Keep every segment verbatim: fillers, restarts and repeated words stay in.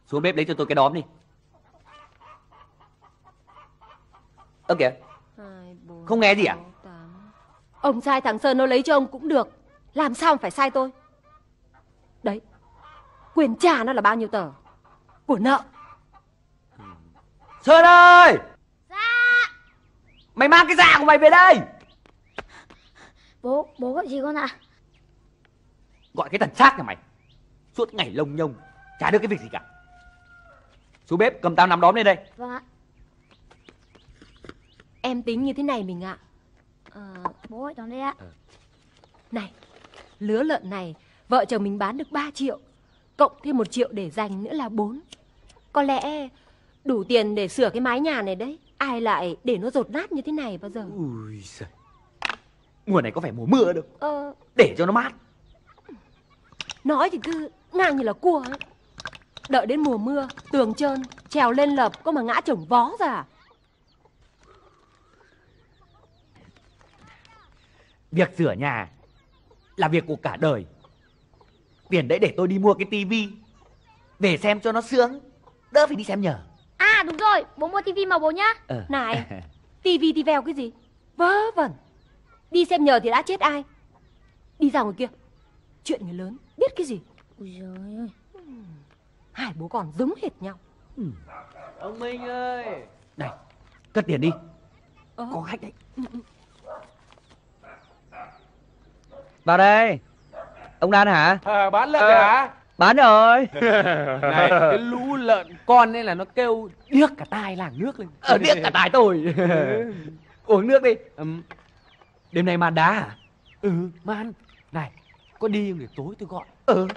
Xuống bếp lấy cho tôi cái đóm đi. Ơ kìa, không nghe gì à? Ông sai thằng Sơn nó lấy cho ông cũng được, làm sao mà phải sai tôi? Đấy, quyền trả nó là bao nhiêu tờ? Của nợ. Sơn ơi! Dạ. Mày mang cái dạ của mày về đây. Bố, bố gọi gì con ạ? Gọi cái thằng xác nhà mày. Suốt ngày lông nhông, chả được cái việc gì cả. Xuống bếp cầm tao nắm đóm lên đây. Vâng ạ. Em tính như thế này mình ạ. Ờ, bố gọi tóm đây ạ. Ừ. Này, lứa lợn này vợ chồng mình bán được ba triệu, cộng thêm một triệu để dành nữa là bốn. Có lẽ đủ tiền để sửa cái mái nhà này đấy. Ai lại để nó dột nát như thế này bao giờ? Ui giời. Mùa này có phải mùa mưa đâu. Ờ, Để cho nó mát. nói thì cứ ngang như là cua ấy. Đợi đến mùa mưa, tường trơn, trèo lên lợp có mà ngã chồng vó ra à? Việc sửa nhà là việc của cả đời. Tiền đấy để tôi đi mua cái tivi về xem cho nó sướng, đỡ phải đi xem nhờ. À đúng rồi, bố mua tivi mà bố nhá. Ờ. Này, tivi thì veo cái gì? Vớ vẩn. Đi xem nhờ thì đã chết ai? Đi ra ngoài kia. Chuyện người lớn, biết cái gì? Ui giời ơi. Hai bố con giống hệt nhau. Ừ. Ông Minh ơi. Này, cất tiền đi. Ờ. Có khách đấy. Vào đây. Ông Đan hả? À, bán lợn à. hả? Bán rồi. Này, cái lũ lợn con ấy là nó kêu điếc cả tai làng nước lên. Ờ, điếc cả tài tôi. Uống nước đi. Ừm, Đêm nay màn đá hả? ừ, man. Này, có đi không để tối tôi gọi. Ừ.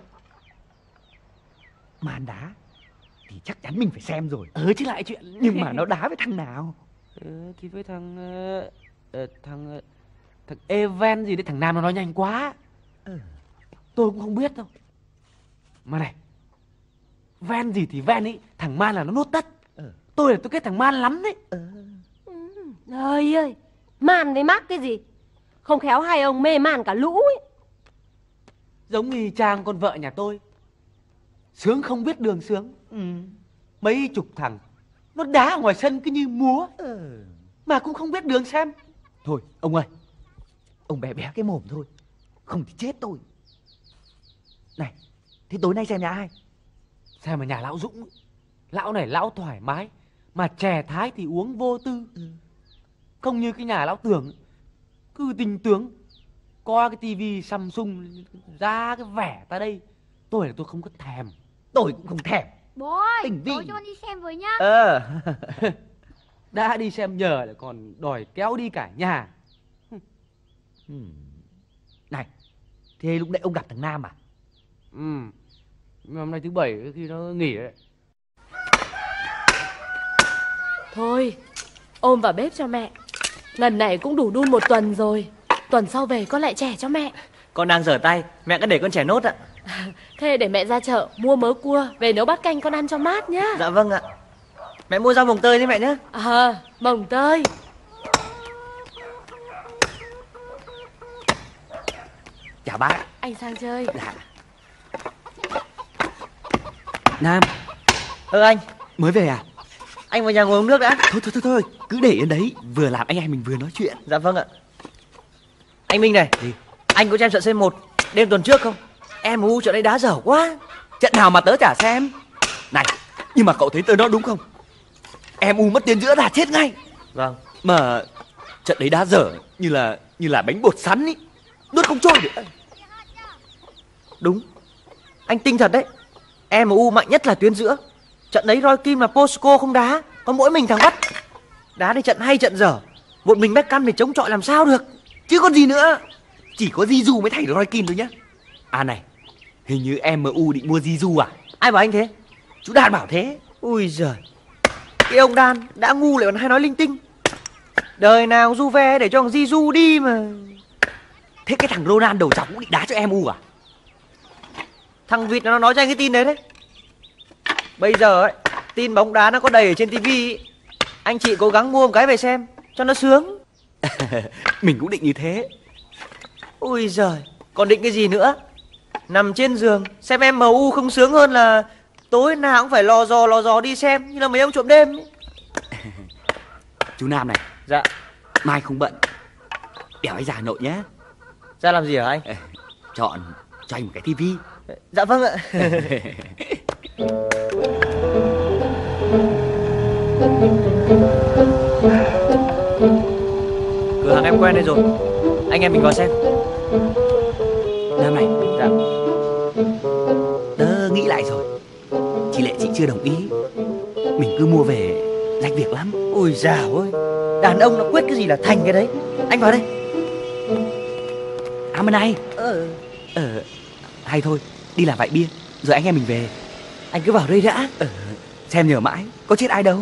Màn đá thì chắc chắn mình phải xem rồi. Ừ chứ lại chuyện. Nhưng mà nó đá với thằng nào? Ừ, thì với thằng ờ, ờ, thằng ờ, thằng Even gì đấy, thằng Nam nó nói nhanh quá. Ừ. Tôi cũng không biết đâu. Mà này, Ven gì thì Ven ý, thằng Man là nó nốt tất. Ừ. Tôi là tôi kết thằng Man lắm đấy. Ừ. Trời ơi, man với mắc cái gì? Không khéo hai ông mê man cả lũ ấy. Giống như Trang con vợ nhà tôi, sướng không biết đường sướng. Ừ. Mấy chục thằng nó đá ở ngoài sân cứ như múa, Ừ. mà cũng không biết đường xem. Thôi, ông ơi, ông bé bé cái mồm thôi, không thì chết tôi. Này, thế tối nay xem nhà ai? Xem mà nhà lão Dũng, lão này lão thoải mái, mà chè thái thì uống vô tư. Ừ. Không như cái nhà lão Tưởng, cứ tinh tướng, coi cái tivi Samsung ra cái vẻ ta đây. Tôi là tôi không có thèm. Tôi cũng không thèm. Bố ơi, Tỉnh vi. tối cho con đi xem với nhá. Ờ. Đã đi xem nhờ lại còn đòi kéo đi cả nhà. Ừ. Này, thế lúc nãy ông gặp thằng Nam à? Ừ, nhưng mà hôm nay thứ bảy khi nó nghỉ đấy. Thôi, ôm vào bếp cho mẹ. Lần này cũng đủ đun một tuần rồi. Tuần sau về con lại chẻ cho mẹ. Con đang rửa tay, mẹ cứ để con chẻ nốt ạ. Thế để mẹ ra chợ mua mớ cua về nấu bát canh con ăn cho mát nhá. Dạ vâng ạ. Mẹ mua rau mồng tơi đấy mẹ nhé. Ờ, à, mồng tơi. Chào bác. Anh sang chơi. Dạ. Nam. Ơ anh, Mới về à? anh vào nhà ngồi uống nước đã. Thôi thôi thôi thôi, cứ để yên đấy, vừa làm anh em mình vừa nói chuyện. Dạ vâng ạ. Anh Minh này, Gì? anh có xem trận xê một đêm tuần trước không? Em u trận đấy đá dở quá. Trận nào mà tớ chả xem. Này, nhưng mà cậu thấy tớ nói đúng không? Em u mất tiền giữa là chết ngay. Vâng. Mà trận đấy đá dở như là như là bánh bột sắn ý, nuốt không trôi được. Đúng. Anh tinh thật đấy. em u mạnh nhất là tuyến giữa. Trận đấy Roy Kim và Posco không đá, có mỗi mình thằng Vắt. Đá thì trận hay trận dở, một mình Beckham thì chống chọi làm sao được. Chứ còn gì nữa. Chỉ có Jiu mới thay được Roy Keane thôi nhá. À này, hình như em u định mua Jiu à? Ai bảo anh thế? Chú Đạt bảo thế. Ui giời, cái ông Đan đã ngu lại còn hay nói linh tinh. Đời nào Juve để cho thằng Jiu đi mà. Thế cái thằng Ronaldo đầu chọc cũng định đá cho em u à? Thằng Vịt nó nói cho anh cái tin đấy đấy. Bây giờ ấy, tin bóng đá nó có đầy ở trên tivi. Anh chị cố gắng mua một cái về xem cho nó sướng. Mình cũng định như thế. Ui giời, còn định cái gì nữa? Nằm trên giường xem em u không sướng hơn là Tối nào cũng phải lò dò lò dò đi xem như là mấy ông trộm đêm ấy. Chú Nam này. Dạ. Mai không bận, đèo anh ra Hà Nội nhé. Ra làm gì hả anh? Chọn cho anh một cái tivi. Dạ vâng ạ. Cửa hàng em quen đây rồi, anh em mình vào xem. Nam này. Dạ. Tớ nghĩ lại rồi, chị Lệ chị chưa đồng ý. Mình cứ mua về rách việc lắm. Ôi dào ơi, đàn ông nó quyết cái gì là thành cái đấy. Anh vào đây. À mà này. Ờ. Ờ, hay thôi, đi làm vại bia rồi anh em mình về. Anh cứ vào đây đã. Ờ, xem nhờ mãi, có chết ai đâu.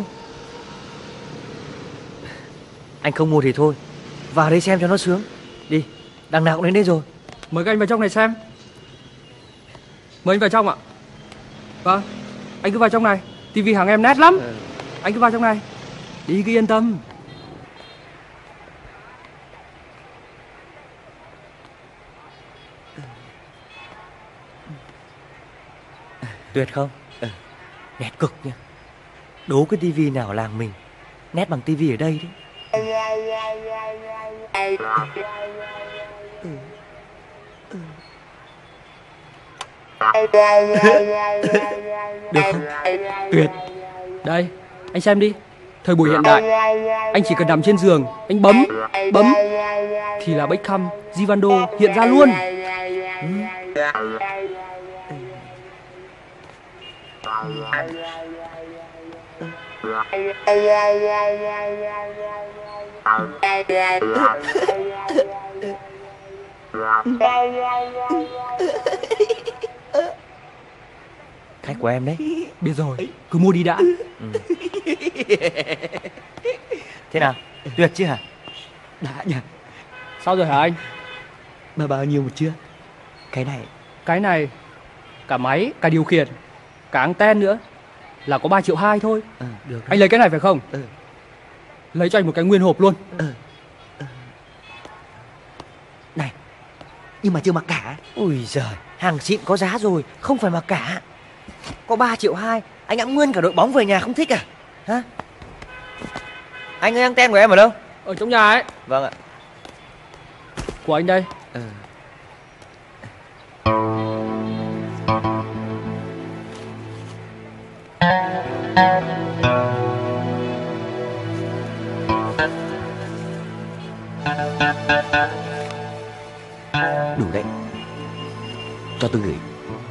Anh không mua thì thôi, vào đây xem cho nó sướng. Đi, đằng nào cũng đến đây rồi. Mời các anh vào trong này xem. Mời anh vào trong ạ. Vâng, anh cứ vào trong này. Tivi hàng em nét lắm. Ừ. Anh cứ vào trong này. Đi cứ yên tâm. Tuyệt không? Ừ. Nét cực nha. Đố cái tivi nào làng mình nét bằng tivi ở đây đấy. Ừ. Ừ. Được không? Tuyệt. Đây, anh xem đi. Thời buổi hiện đại, anh chỉ cần nằm trên giường, anh bấm, bấm thì là Beckham, Rivaldo hiện ra luôn. Ừ. Khách của em đấy. Biết rồi, cứ mua đi đã. Ừ. Thế nào? Tuyệt chứ hả? Đã nhỉ. Sao rồi hả anh? Mà bao nhiêu một chưa? Cái này. Cái này cả máy, cả điều khiển, cả anten nữa là có ba triệu hai thôi. Ừ, được. Anh lấy cái này phải không? Ừ. Lấy cho anh một cái nguyên hộp luôn. Ừ. Ừ. Này, nhưng mà chưa mặc cả. Ui giời, hàng xịn có giá rồi, không phải mặc cả. Có ba triệu hai, anh ẵm nguyên cả đội bóng về nhà không thích à? Hả? Anh ơi, anten của em ở đâu? Ở trong nhà ấy. Vâng ạ. Của anh đây. Ừ. Đủ đấy. Cho tôi gửi.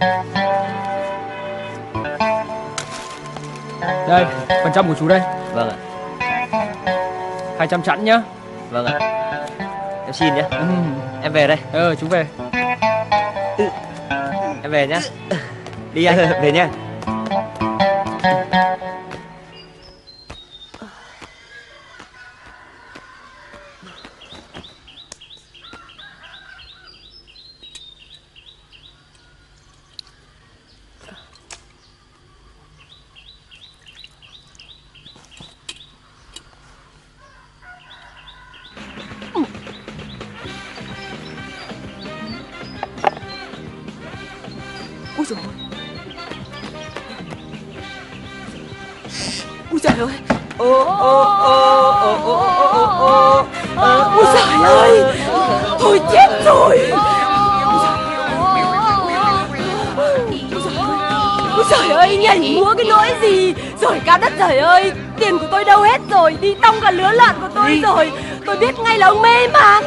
Đây, phần trăm của chú đây. Vâng ạ. Hai trăm chẵn nhá. Vâng ạ. Em xin nhé. Ừ. Em về đây. Ờ, chú về. Em về nhá. Đi anh. Về nha. Ui dồi ôi. Ui trời ơi. Ô ô ô ô ô ô ô. Ui trời ơi. Thôi chết rồi. Ui trời ơi, nhảy múa cái nỗi gì. Rồi cao đất trời ơi. Tiền của tôi đâu hết rồi. Đi tông cả lứa lợn của tôi rồi. Tôi biết ngay là ông mê man.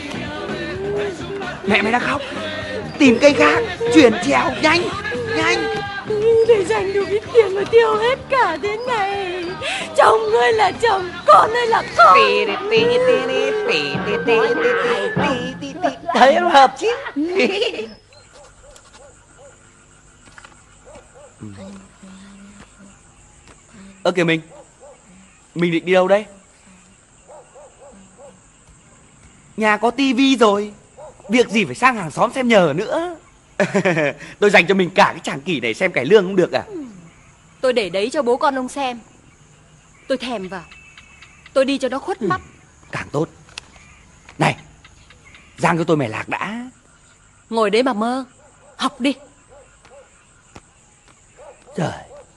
Mẹ mày đang khóc. Tìm cây khác, chuyển trèo, nhanh, nhanh. Để dành được ít tiền mà tiêu hết cả thế này. Chồng ơi là chồng, con ơi là con. Thấy nó hợp chứ. Ơ kìa mình. Mình định đi đâu đây? Nhà có tivi rồi, việc gì phải sang hàng xóm xem nhờ nữa. Tôi dành cho mình cả cái tràng kỷ này xem cải lương cũng được à? Tôi để đấy cho bố con ông xem. Tôi thèm vào. Tôi đi cho nó khuất mắt. Càng tốt. Này, giang cho tôi mẻ lạc đã. Ngồi đấy mà mơ. Học đi. Trời.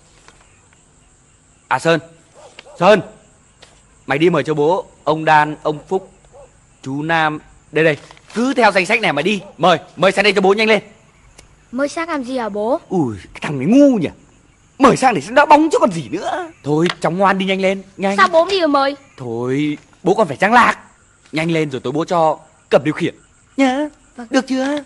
À Sơn, Sơn, mày đi mời cho bố ông Đan, ông Phúc, chú Nam. Đây đây, cứ theo danh sách này mà đi. Mời, mời sang đây cho bố nhanh lên. Mời sang làm gì hả bố? Ui, cái thằng này ngu nhỉ. Mời sang để sang đá bóng chứ còn gì nữa. Thôi, cháu ngoan đi nhanh lên, nhanh. Sao bố đi mà mời? Thôi, bố còn phải trang lạc. Nhanh lên rồi tối bố cho cầm điều khiển nhá. Vâng. Được chưa?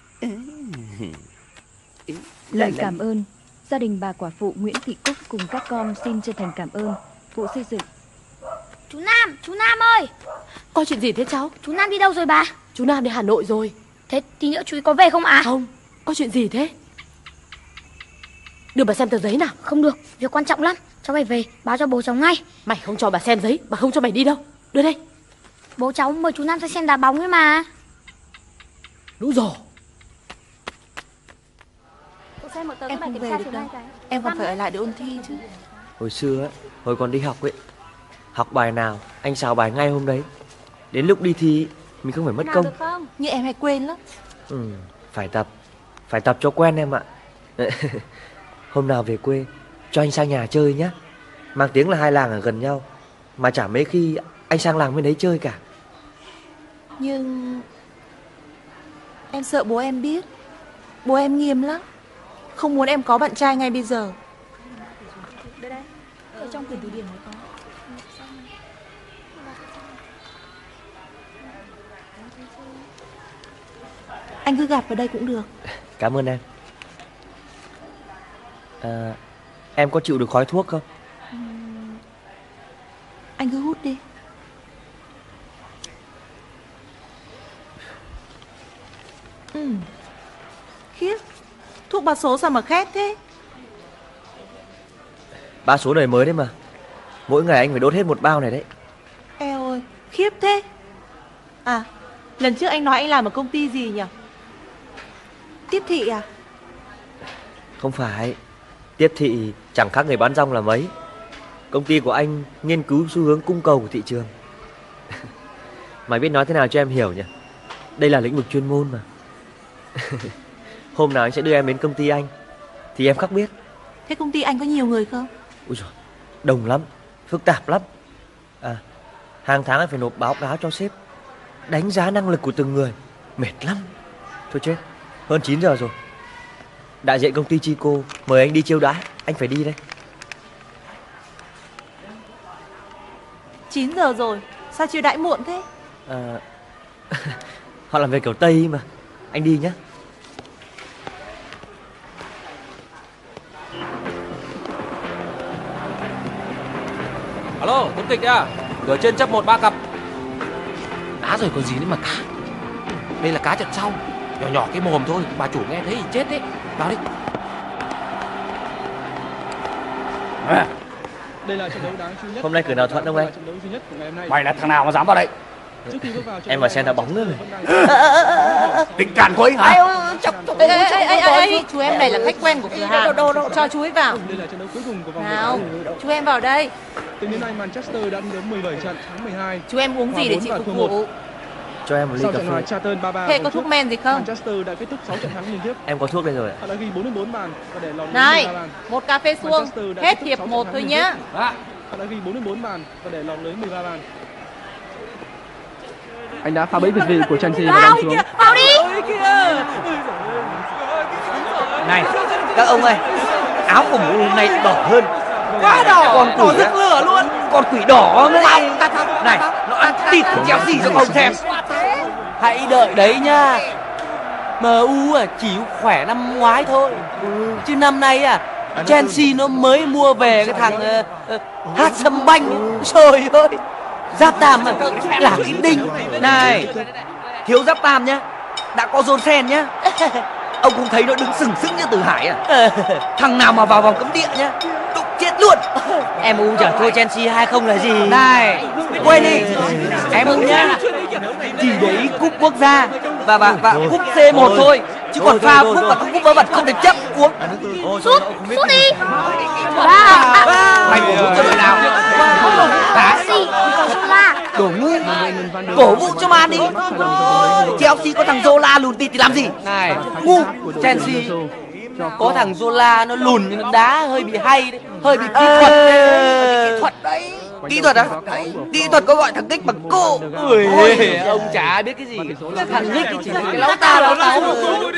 Lời cảm ơn, gia đình bà quả phụ Nguyễn Thị Cúc cùng các con xin chân thành cảm ơn vụ xây dựng. Chú Nam, chú Nam ơi. Có chuyện gì thế cháu? Chú Nam đi đâu rồi bà? Chú Nam đi Hà Nội rồi. Thế tí nữa chú ấy có về không ạ? Không, có chuyện gì thế? Đưa bà xem tờ giấy nào. Không được, việc quan trọng lắm. Cháu phải về, báo cho bố cháu ngay. Mày không cho bà xem giấy, bà không cho mày đi đâu. Đưa đây. Bố cháu mời chú Nam sang xem đá bóng ấy mà. Đúng rồi. Em không về được đâu. Em còn phải ở lại để ôn thi chứ. Hồi xưa ấy, hồi còn đi học ấy, học bài nào anh xào bài ngay hôm đấy. Đến lúc đi thi mình không phải mất công. Nhưng em hay quên lắm. Ừ, phải tập, phải tập cho quen em ạ. Hôm nào về quê cho anh sang nhà chơi nhá. Mang tiếng là hai làng ở gần nhau, mà chả mấy khi anh sang làng bên đấy chơi cả. Nhưng em sợ bố em biết. Bố em nghiêm lắm, không muốn em có bạn trai ngay bây giờ. Đây đây, ở trong quyển từ điển này có. Anh cứ gạt vào đây cũng được. Cảm ơn em. À, em có chịu được khói thuốc không? Ừ. Anh cứ hút đi. Ừ. Khiếp, thuốc ba số sao mà khét thế? Ba số đời mới đấy mà. Mỗi ngày anh phải đốt hết một bao này đấy. Eo ơi, khiếp thế. À, lần trước anh nói anh làm ở công ty gì nhỉ? Tiếp thị à? Không phải, tiếp thị chẳng khác người bán rong là mấy. Công ty của anh nghiên cứu xu hướng cung cầu của thị trường. Mày biết nói thế nào cho em hiểu nhỉ? Đây là lĩnh vực chuyên môn mà. Hôm nào anh sẽ đưa em đến công ty anh thì em khắc biết. Thế công ty anh có nhiều người không? Ui dồi, đông lắm, phức tạp lắm. À, hàng tháng anh phải nộp báo cáo cho sếp, đánh giá năng lực của từng người. Mệt lắm. Thôi chết, hơn chín giờ rồi. Đại diện công ty Chico mời anh đi chiêu đãi, anh phải đi đây. Chín giờ rồi, sao chiêu đãi muộn thế? À, họ làm về kiểu Tây mà. Anh đi nhé. Alo, Tuấn Kịch à? Cửa trên chấp một ba cặp. Đá rồi còn gì nữa mà cá. Đây là cá trận sau, nhỏ nhỏ cái mồm thôi, bà chủ nghe thấy thì chết đấy. Vào đi. À. Đây là trận đấu đáng chú nhất. Hôm nay cửa nào thuận không anh? Mày là thằng nào mà dám vào đây? Em vào xem đá bóng nữa rồi. Tính cản quấy hả? Ê, ê, ê, ê, ê, chú em này là khách quen của cửa hàng. Đồ, đồ, cho chú ấy vào. Đây là trận đấu cuối cùng của vòng nào, chú em vào đây. Tính đến nay Manchester đã đi đến mười bảy trận, thắng mười hai. Chú em uống gì để chị phục vụ? Cho em một ly Sau cà trận phê. hòa Charlton ba ba. Thế có thuốc men gì không? Manchester đã kết thúc sáu trận thắng liên tiếp. Em có thuốc đây rồi. Họ đã ghi bốn mươi bốn bàn và để lọt Này, mười ba bàn. một cà phê suông, hết hiệp một thôi nhá. Họ đã ghi bốn mươi bốn bàn và để lọt lưới mười ba bàn. Anh đã phá bẫy việt vị của Chelsea và đánh xuống. Vào đi. Này, các ông ơi, áo của mụ này đỏ hơn. Quá đỏ, Con đỏ quỷ rực á. lửa luôn. Con quỷ đỏ đấy. Này, nó ăn thịt của Chelsea cho ông xem. Hãy đợi đấy nha. em u à chỉ khỏe năm ngoái thôi. Chứ năm nay à Chelsea nó mới mua về cái thằng uh, uh, Hát Sâm Banh. Trời ơi, Giáp Tam mà là cái đinh. Này, thiếu Giáp Tam nhá, đã có Johnsen nhá. Ông cũng thấy nó đứng sừng sững như Từ Hải à. Thằng nào mà vào vòng cấm địa nhá, đụng chết luôn. Em u chả thua Chelsea hai không là gì. Này, quên đi. Em U nhá, chỉ để ý cúp quốc gia và và và cúp C một thôi. Chứ còn pha cúp và cúp vớ vẩn không được chấp uống. Sút, sút đi. Mày cổ vũ cho đội nào? Đá Gì? Zola. đổ ngu. Cổ vũ cho Man đi. Chelsea có thằng Zola lùn tịt thì làm gì? Này, Ngu. Chelsea Có thằng Zola nó lùn nhưng nó đá hơi bị hay đấy, hơi bị kỹ thuật đấy. Kỹ thuật đấy. Kỹ thuật á? Kỹ thuật có gọi thằng Kích bằng cô. Ui, ông chả biết cái gì. Thằng Kích cái chỉ là cái lão ta lão táo.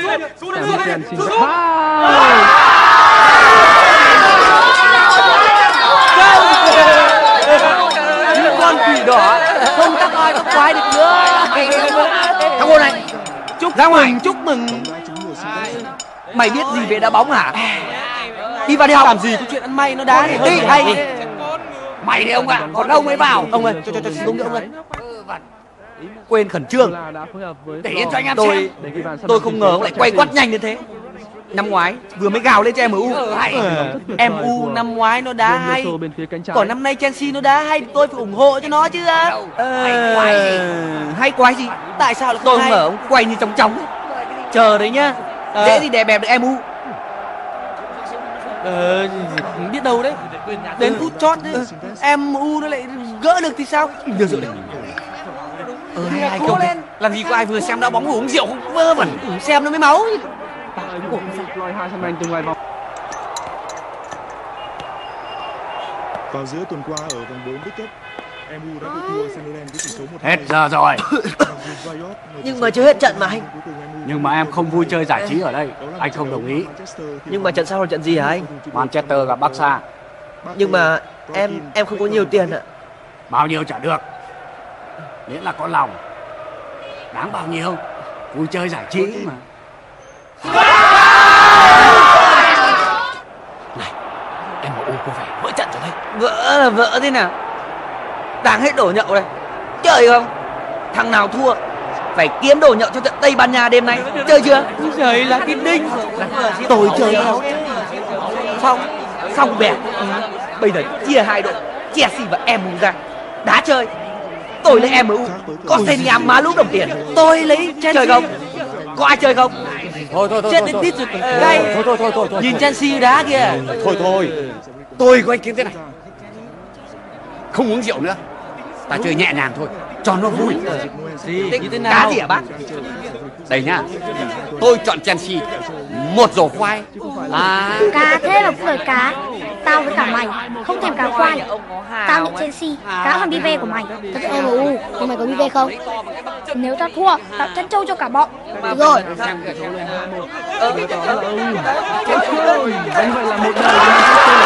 Những con quỷ đỏ không tắc ai tắc quái được nữa. Thằng ngô này, Chúc ra mừng, chúc mừng. mày biết gì về đá bóng hả? Đi vào đi học. Làm gì có chuyện ăn may nó đá thì hơi bị hay. Mày đấy ông ạ, à, còn ông ấy vào. Ông ơi, cho cho cho xuống nữa ông ơi. Quên khẩn trương. Để yên cho anh em xem. Tôi không ngờ ông lại quay quắt nhanh như thế. Năm ngoái vừa mới gào lên cho em u. Em u năm ngoái nó đá hay, còn năm nay Chelsea nó đá hay thì tôi phải ủng hộ cho nó chứ. Hay quái gì? Hay quái gì? Tại sao lại không Tôi hay? không ngờ ông quay như chóng chóng. Chờ đấy nhá. Dễ gì đè bẹp được em u. Ờ, biết đâu đấy. Đến phút chót đấy, em u nó lại gỡ được thì sao? Được rồi đấy. Ờ, hay, hay không lên. Làm gì có ai vừa xem đá bóng uống rượu không vơ vẩn. Xem nó mới máu. Vào giữa tuần qua ở vòng bốn World Cup, em u đã bị thua Sunderland với tỷ số một. Hết giờ rồi. Nhưng mà chưa hết trận mà anh. Nhưng mà em không vui chơi giải trí ở đây. Anh không đồng ý. Nhưng mà trận sau là trận gì hả anh? Manchester gặp Barca. Nhưng mà em em không có nhiều tiền ạ. Bao nhiêu trả được, miễn là có lòng. Đáng bao nhiêu. Vui chơi giải trí mà. Này, em u có vẻ vỡ trận rồi đấy. Vỡ là vỡ thế nào? Đang hết đổ nhậu đây. Chơi không? Thằng nào thua phải kiếm đồ nhậu cho trận Tây Ban Nha đêm nay. Chơi chưa? Trời là cái đinh. Tôi chơi không? Xong, xong bè. Bây giờ chia hai đội, Chelsea và em u ra. Đá chơi. Tôi lấy em u, có Seniam má lũ đồng tiền. Tôi lấy Chelsea. Chơi không? Có ai chơi không? Thôi thôi thôi. Chết đến tít rồi. Đây. Thôi thôi thôi thôi. Nhìn Chelsea đá kìa. Thôi thôi. Tôi có ý kiến thế này. Không uống rượu nữa. Ta chơi nhẹ nhàng thôi, cho nó vui. Gì? Như thế nào? Cá gì hả bác? Đây nhá. Tôi chọn Chelsea. Một rổ khoai. À. Cá thế là cũng lời cá. Tao với cả mày không thèm cá khoai. Tao nhận Chelsea, cá là bê vê của mày. Tao sẽ em u, nhưng mày có bê vê không? Nếu tao thua, tao chăn trâu cho cả bọn. Được rồi. Anh vậy là một đời của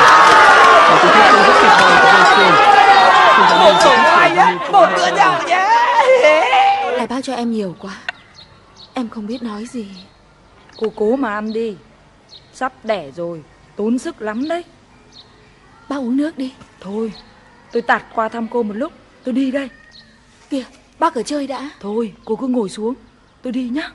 Manchester. Một rổ khoai nhá, một bữa nhậu nhá. Ai bác cho em nhiều quá, em không biết nói gì. Cô cố mà ăn đi. Sắp đẻ rồi, tốn sức lắm đấy. Bác uống nước đi. Thôi, tôi tạt qua thăm cô một lúc. Tôi đi đây. Kìa, bác ở chơi đã. Thôi, cô cứ ngồi xuống. Tôi đi nhá.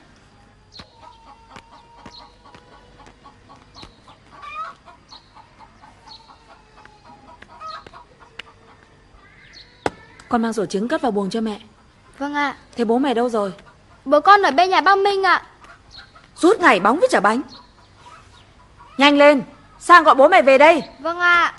Con mang rổ trứng cất vào buồng cho mẹ. Vâng ạ. Thế bố mẹ đâu rồi? Bố con ở bên nhà ba Minh ạ. Suốt ngày bóng với chả bánh. Nhanh lên, sang gọi bố mẹ về đây. Vâng ạ.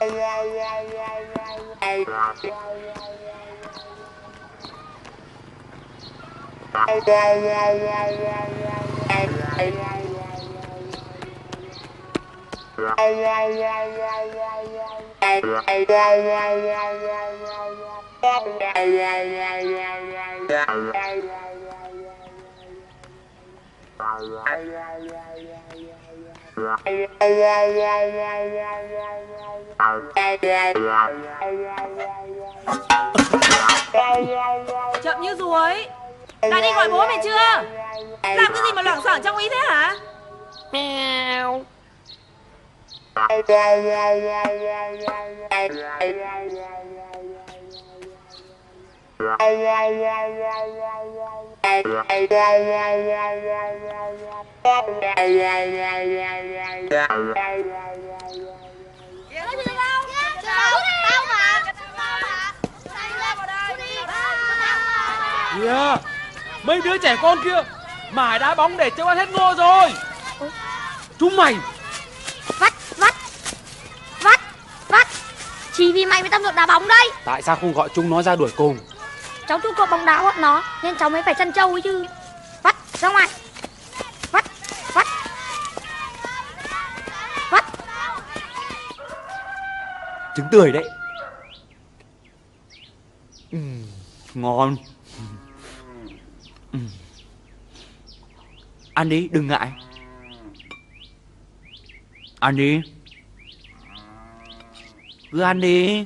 Chậm như ruồi. Đã đi gọi bố mẹ chưa? Làm cái gì mà loảng xoảng trong ý thế hả? Mèo. Yeah. Mấy đứa trẻ con kia mải đá bóng để châu ăn hết ngô rồi. Chúng mày Vắt, vắt, vắt, vắt. Chỉ vì mày mới tâm được đá bóng đây. Tại sao không gọi chúng nó ra đuổi cùng? Cháu thua cậu bóng đá hoặc nó nên cháu mới phải chăn trâu ấy chứ. Vắt, ra ngoài. Vắt, vắt. Trứng tươi đấy. Ừ, ngon. Ừ. Ăn đi, đừng ngại. Ăn đi. Cứ ăn đi.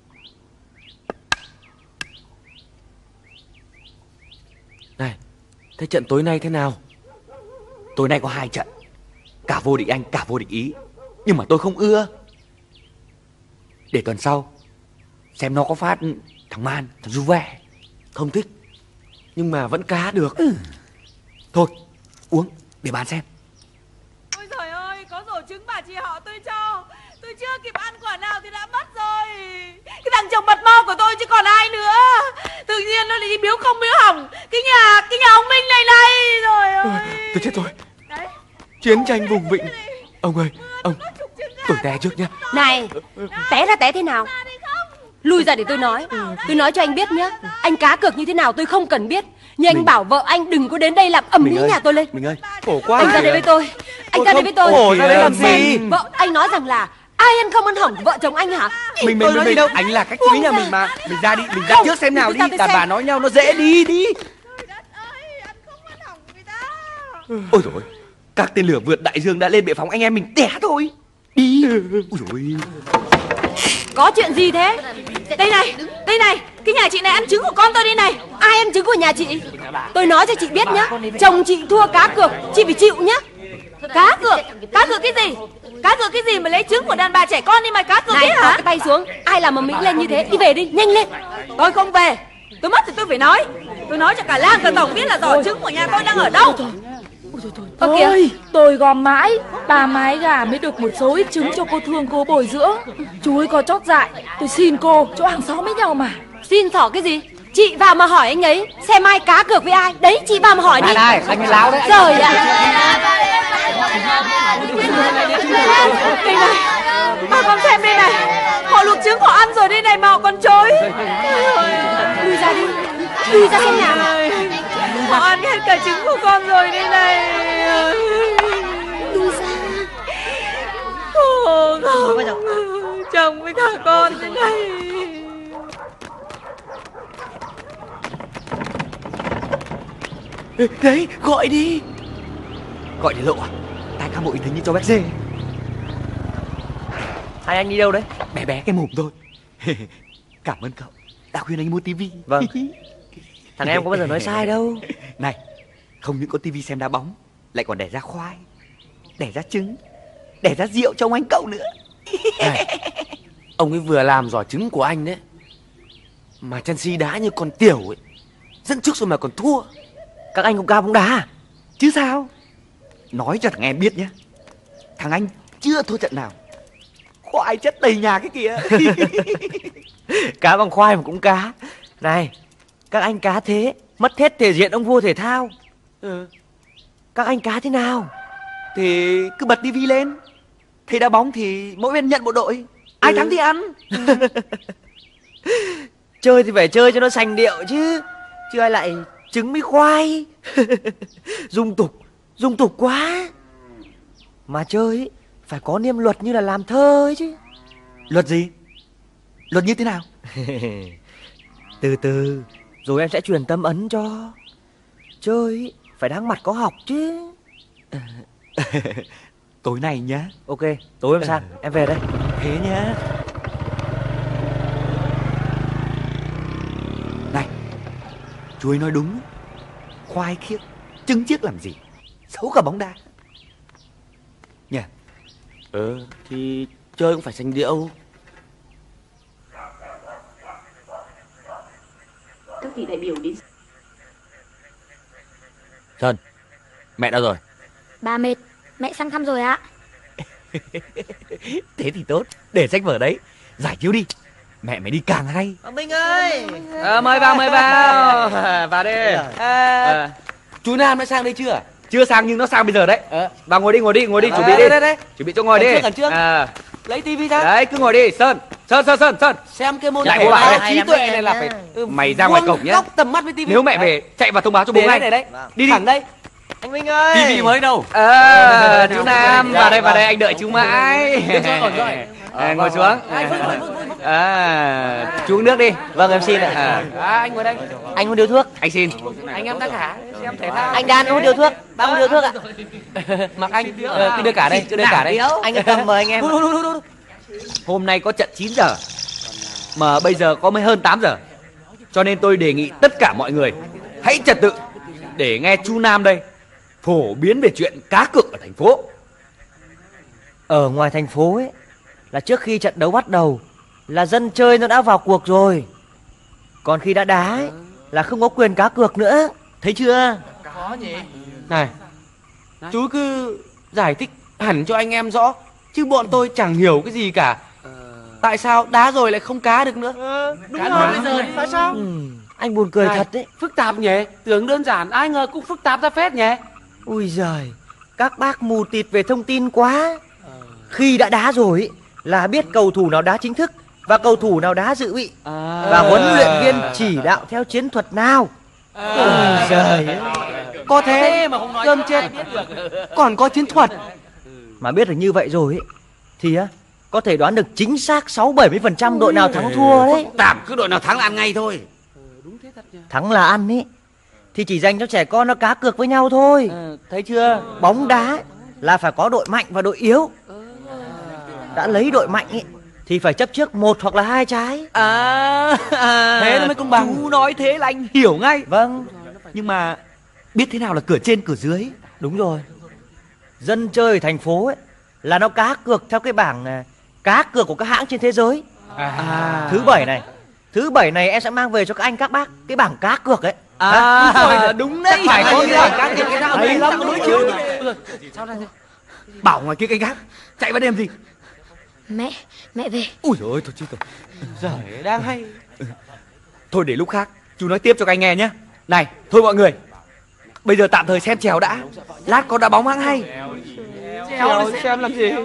Này, thế trận tối nay thế nào? Tối nay có hai trận, cả vô địch Anh, cả vô địch Ý. Nhưng mà tôi không ưa. Để tuần sau xem nó có phát thằng Man, thằng Juve. Không thích, nhưng mà vẫn cá được. Ừ. Thôi, uống để bán xem. Ôi trời ơi, có rổ trứng bà chị họ tôi cho. Tôi chưa kịp ăn quả nào thì đã mất rồi. Cái thằng chồng mật mo của tôi chứ còn ai nữa. Tự nhiên nó lại đi biếu không biếu hỏng Cái nhà, cái nhà ông Minh này này. Rồi ơi. Ừ, tôi chết rồi. Đấy. Chiến tranh vùng vịnh. Ông ơi, ông, tôi té trước nhá. Này, té ra té thế nào? Lui ra để tôi nói. Tôi nói cho anh biết nhé. Anh cá cược như thế nào tôi không cần biết. Nhưng anh mình... bảo vợ anh đừng có đến đây làm ầm ĩ nhà tôi lên. Mình ơi, khổ quá. Anh ra đây với tôi. Anh ra đây với tôi. Khổ ra đây làm gì? Vợ anh nói rằng là ai ăn không ăn hỏng vợ chồng anh hả? Mình mình mình đâu, anh là khách quý nhà mình mà. Mình ra đi, mình ra trước xem nào đi. Đàn bà nói nhau nó dễ, đi đi. Ôi dồi, các tên lửa vượt đại dương đã lên bệ phóng, anh em mình té thôi. Đi. Ôi dồi. Có chuyện gì thế? Đây này, đây này, cái nhà chị này ăn trứng của con tôi đây này. Ai ăn trứng của nhà chị? Tôi nói cho chị biết nhá, chồng chị thua cá cược, chị phải chịu nhá. Cá cược? Cá cược cái gì? Cá cược cái gì mà lấy trứng của đàn bà trẻ con đi mà cá cược này, hả? cái tay xuống, ai làm mà Mỹ lên như thế? Đi về đi, nhanh lên. Tôi không về, tôi mất thì tôi phải nói. Tôi nói cho cả làng cả tổng biết là giỏ trứng của nhà tôi đang ở đâu. Ôi, ôi tôi gom mãi ba mái gà mới được một số ít trứng cho cô Thương cô bồi dưỡng. Chú ấy có chót dại, tôi xin cô, chỗ hàng xóm với nhau mà. Xin xỏ cái gì? Chị vào mà hỏi anh ấy xem ai cá cược với ai. Đấy, chị vào mà hỏi đi. Này này, anh ấy láo đấy. Trời ạ. Đây này, bà con xem đây này. Họ luộc trứng họ ăn rồi đây này mà họ còn chối. Lui ra đi, lui ra xem nào. Họ ăn hết cả trứng của con rồi đây này. Lui ra. Khổ không, chồng với cả con thế này. Đấy, gọi đi. Gọi để lộ à? Tai ca bội tính như cho bác dê. Hai anh đi đâu đấy? Bé bé cái mồm thôi. Cảm ơn cậu đã khuyên anh mua tivi. Vâng. Thằng em có bao giờ nói sai đâu. Này, không những có tivi xem đá bóng, lại còn đẻ ra khoai, đẻ ra trứng, đẻ ra rượu cho ông anh cậu nữa. Này, ông ấy vừa làm giỏ trứng của anh đấy, mà Chelsea đá như con tiểu ấy, dẫn trước rồi mà còn thua. Các anh cũng cao bóng đá à? Chứ sao. Nói cho thằng em biết nhé, thằng anh chưa thua trận nào. Khoai chất đầy nhà cái kìa. Cá bằng khoai mà cũng cá. Này, các anh cá thế mất hết thể diện ông vua thể thao. Ừ. Các anh cá thế nào? Thì cứ bật tivi lên, thấy đá bóng thì mỗi bên nhận một đội, ai ừ. thắng thì ăn. Chơi thì phải chơi cho nó sành điệu chứ, chứ ai lại trứng với khoai. Dung tục, dung tục quá. Mà chơi ấy, phải có niêm luật như là làm thơ ấy chứ. Luật gì? Luật như thế nào? Từ từ, rồi em sẽ truyền tâm ấn cho. Chơi ấy, phải đáng mặt có học chứ. Tối nay nhá. Ok, tối em sang, em về đây. Thế nhá. Này, chú ấy nói đúng. Khoai khiếc, trứng chiếc làm gì, xấu cả bóng đá nhỉ. Ờ, thì chơi cũng phải sành điệu. Các vị đại biểu đến. Sơn, mẹ đâu rồi? Bà mệt, mẹ sang thăm rồi ạ. Thế thì tốt, để sách vở đấy, giải chiếu đi. Mẹ mày đi càng hay. Ông Minh ơi. À, mời vào, mời vào. À, vào đây. À, à. Chú Nam đã sang đây chưa? Chưa sang nhưng nó sang bây giờ đấy. À. Vào ngồi đi, ngồi đi, ngồi đi, à, chuẩn bị đây, đi. Đây, đây. Chuẩn bị chỗ ngồi ẩn đi. Trước, ẩn trước. À. Lấy tivi ra. Đấy, cứ ngồi đi, Sơn. Sơn, Sơn, Sơn, Sơn. Xem cái môn thể thao trí tuệ này là phải mày ra ngoài cổng nhá. Góc tầm mắt với tivi. Nếu mẹ về chạy vào thông báo cho bố ngay. Này đấy. Đi đi. Thẳng đây. Anh Minh ơi. Tivi mới đâu? Ờ, chú Nam vào đây, vào đây, anh đợi chú mãi. À, ngồi xuống. À, chú uống nước đi. Vâng, em xin ạ. À, À, anh ngồi đây. Anh hút điếu thuốc. anh xin. Anh em tác hả? Xem thể thao. Anh Đan hút điếu thuốc. Bác hút điếu thuốc ạ. Mặc anh, ờ, cứ đưa cả đây, cứ đưa cả đây. Anh yên tâm, mời anh em. Hút, hút, hút, hút. Hôm nay có trận chín giờ, mà bây giờ có mới hơn tám giờ. Cho nên tôi đề nghị tất cả mọi người hãy trật tự để nghe chú Nam đây phổ biến về chuyện cá cược ở thành phố. Ở ngoài thành phố ấy là trước khi trận đấu bắt đầu là dân chơi nó đã vào cuộc rồi. Còn khi đã đá ấy, là không có quyền cá cược nữa. Thấy chưa? Khó nhỉ. Này, chú cứ giải thích hẳn cho anh em rõ, chứ bọn tôi chẳng hiểu cái gì cả. Tại sao đá rồi lại không cá được nữa? Đúng rồi, bây giờ tại sao? Ừ, anh buồn cười Này, thật đấy. Phức tạp nhỉ? Tưởng đơn giản, ai ngờ cũng phức tạp ra phết nhỉ? Ui giời, các bác mù tịt về thông tin quá. Khi đã đá rồi ấy, là biết cầu thủ nào đá chính thức và cầu thủ nào đá dự bị, À. và huấn luyện viên chỉ đạo theo chiến thuật nào. Ôi giời ơi. Có thế mà không nói cơm chết, còn có chiến thuật. Mà biết được như vậy rồi ấy, thì á có thể đoán được chính xác sáu bảy mươi phần trăm đội nào thắng thua đấy. Tạm cứ đội nào thắng là ăn ngay thôi. Thắng là ăn ấy thì chỉ dành cho trẻ con nó cá cược với nhau thôi. À, thấy chưa? Bóng đá là phải có đội mạnh và đội yếu. Đã lấy đội mạnh ấy thì phải chấp trước một hoặc là hai trái. À, à Thế nó mới công bằng. Chú nói thế là anh hiểu ngay. Vâng. Nhưng mà biết thế nào là cửa trên cửa dưới? Đúng rồi. Dân chơi ở thành phố ấy là nó cá cược theo cái bảng à, cá cược của các hãng trên thế giới. À. Thứ bảy này, thứ bảy này em sẽ mang về cho các anh các bác cái bảng cá cược ấy. À, à đúng đấy. Phải có cái bảng cá cược cược nào hay lắm đối chiếu. Sao đây? Bảo ngoài kia canh gác, chạy vào đêm gì? Mẹ, mẹ về. Ui dồi ôi, thôi chứ rồi. Giời, đang hay. Thôi để lúc khác chú nói tiếp cho các anh nghe nhé. Này, thôi mọi người, bây giờ tạm thời xem chèo đã. Lát có đá bóng hăng hay. Chèo xem làm gì?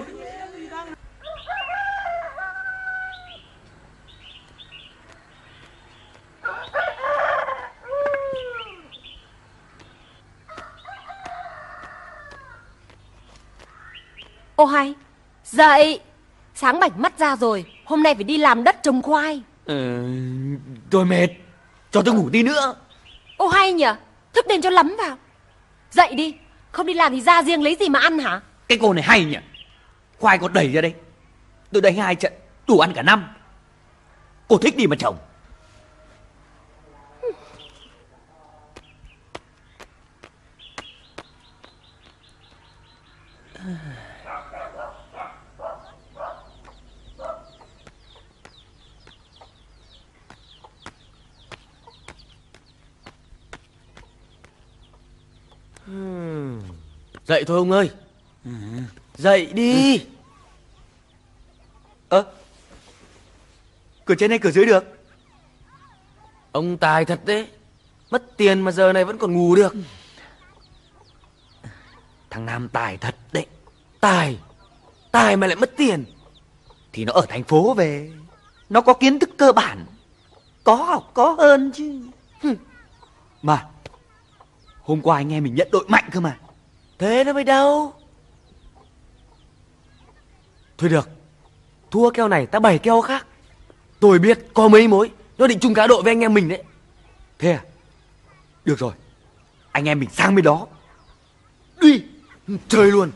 Ô hay, dậy. Sáng bảnh mắt ra rồi, hôm nay phải đi làm đất trồng khoai. Ừ, tôi mệt, cho tôi ngủ tí nữa. Ô hay nhỉ, thức đêm cho lắm vào. Dậy đi, không đi làm thì ra riêng lấy gì mà ăn hả? Cái cô này hay nhỉ. Khoai còn đẩy ra đây, tôi đánh hai trận đủ ăn cả năm. Cô thích đi mà trồng. Hmm. Dậy thôi ông ơi. Ừ. Dậy đi. Ừ. Ơ, cửa trên hay cửa dưới được? Ông tài thật đấy. Mất tiền mà giờ này vẫn còn ngủ được. Thằng Nam tài thật đấy. Tài? Tài mà lại mất tiền? Thì nó ở thành phố về, nó có kiến thức cơ bản, có học có hơn chứ. Mà hôm qua anh em mình nhận đội mạnh cơ mà. Thế nó mới đâu. Thôi được, thua keo này ta bày keo khác. Tôi biết có mấy mối nó định chung cá độ với anh em mình đấy. Thế à? Được rồi, anh em mình sang bên đó. Đi, chơi luôn.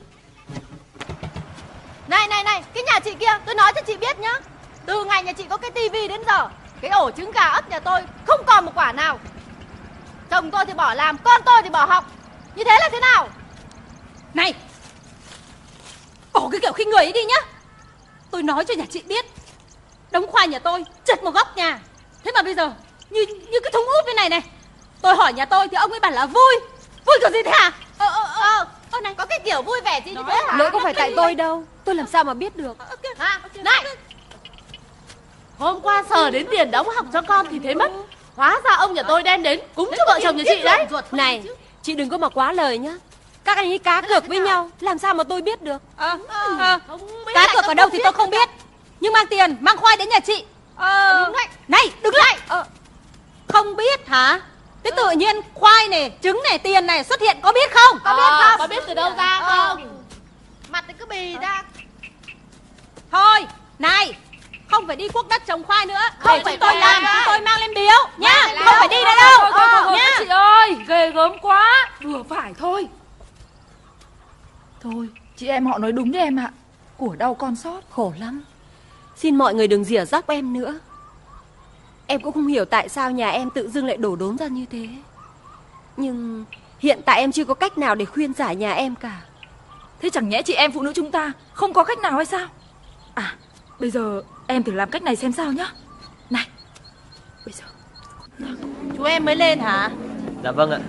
Này này này, cái nhà chị kia, tôi nói cho chị biết nhá. Từ ngày nhà chị có cái tivi đến giờ, cái ổ trứng gà ấp nhà tôi không còn một quả nào. Chồng tôi thì bỏ làm, con tôi thì bỏ học. Như thế là thế nào? Này, bỏ cái kiểu khinh người ấy đi nhá. Tôi nói cho nhà chị biết, đống khoai nhà tôi chật một góc nhà. Thế mà bây giờ như như cái thùng úp như này này. Tôi hỏi nhà tôi thì ông ấy bảo là vui. Vui kiểu gì thế hả? Ờ ờ ờ Ơ này, có cái kiểu vui vẻ gì như thế hả? Lỗi không phải tại tôi đâu, tôi làm sao mà biết được. À, này, hôm qua sờ đến tiền đóng học cho con thì thấy mất. Hóa ra ông nhà tôi đem đến cúng cho vợ chồng nhà chị đấy. Này, chị đừng có mà quá lời nhá. Các anh ấy cá cược với nhau, làm sao mà tôi biết được? Ờ, ờ, cá cược ở đâu thì tôi không biết. Nhưng mang tiền, mang khoai đến nhà chị. Ờ, này, đừng lại. Ờ, không biết hả? Thế tự nhiên khoai này, trứng này, tiền này xuất hiện có biết không? Có biết không? Có biết từ đâu ra không? Mặt thì cứ bì ra. Thôi, này, Không phải đi cuốc đất trồng khoai nữa. Không Để phải chúng tôi về làm, đấy. chúng tôi mang lên điếu nhá. Không Không phải đi nữa đâu. Thôi, thôi, thôi, thôi, Nhá. chị ơi, ghê gớm quá. Vừa phải thôi. Thôi, chị em họ nói đúng đấy em ạ. Của đau con sót. Khổ lắm. Xin mọi người đừng rỉa rắc em nữa. Em cũng không hiểu tại sao nhà em tự dưng lại đổ đốn ra như thế. Nhưng hiện tại em chưa có cách nào để khuyên giải nhà em cả. Thế chẳng nhẽ chị em phụ nữ chúng ta không có cách nào hay sao? À, bây giờ em thử làm cách này xem sao nhá. Này, bây giờ Chú em mới lên hả? Dạ vâng ạ.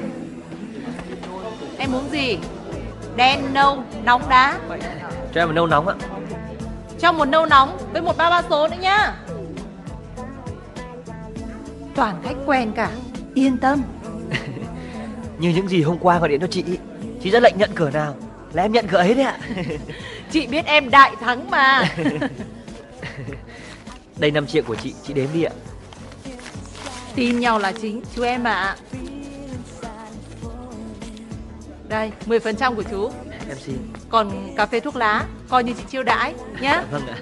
Em uống gì? Đen, nâu, nóng đá. Cho em một nâu nóng ạ. Cho một nâu nóng với một ba ba số nữa nhá. Toàn khách quen cả. Yên tâm. Như những gì hôm qua gọi điện cho chị, chị rất lệnh nhận cửa nào là em nhận cửa ấy đấy ạ. Chị biết em đại thắng mà. Đây năm triệu của chị, chị đếm đi ạ. Tin nhau là chính, chú em ạ. Đây, mười phần trăm của chú. Em xin. Còn cà phê thuốc lá, coi như chị chiêu đãi nhá. Dạ, vâng ạ.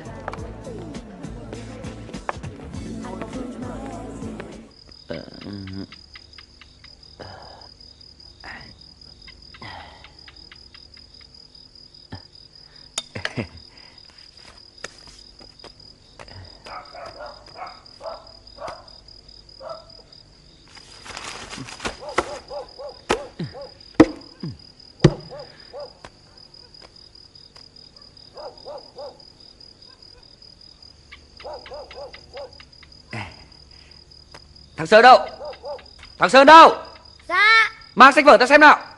Thằng Sơn đâu? Thằng Sơn đâu? Dạ. Mang sách vở ta xem nào.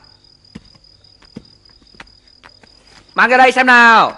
Mang ra đây xem nào.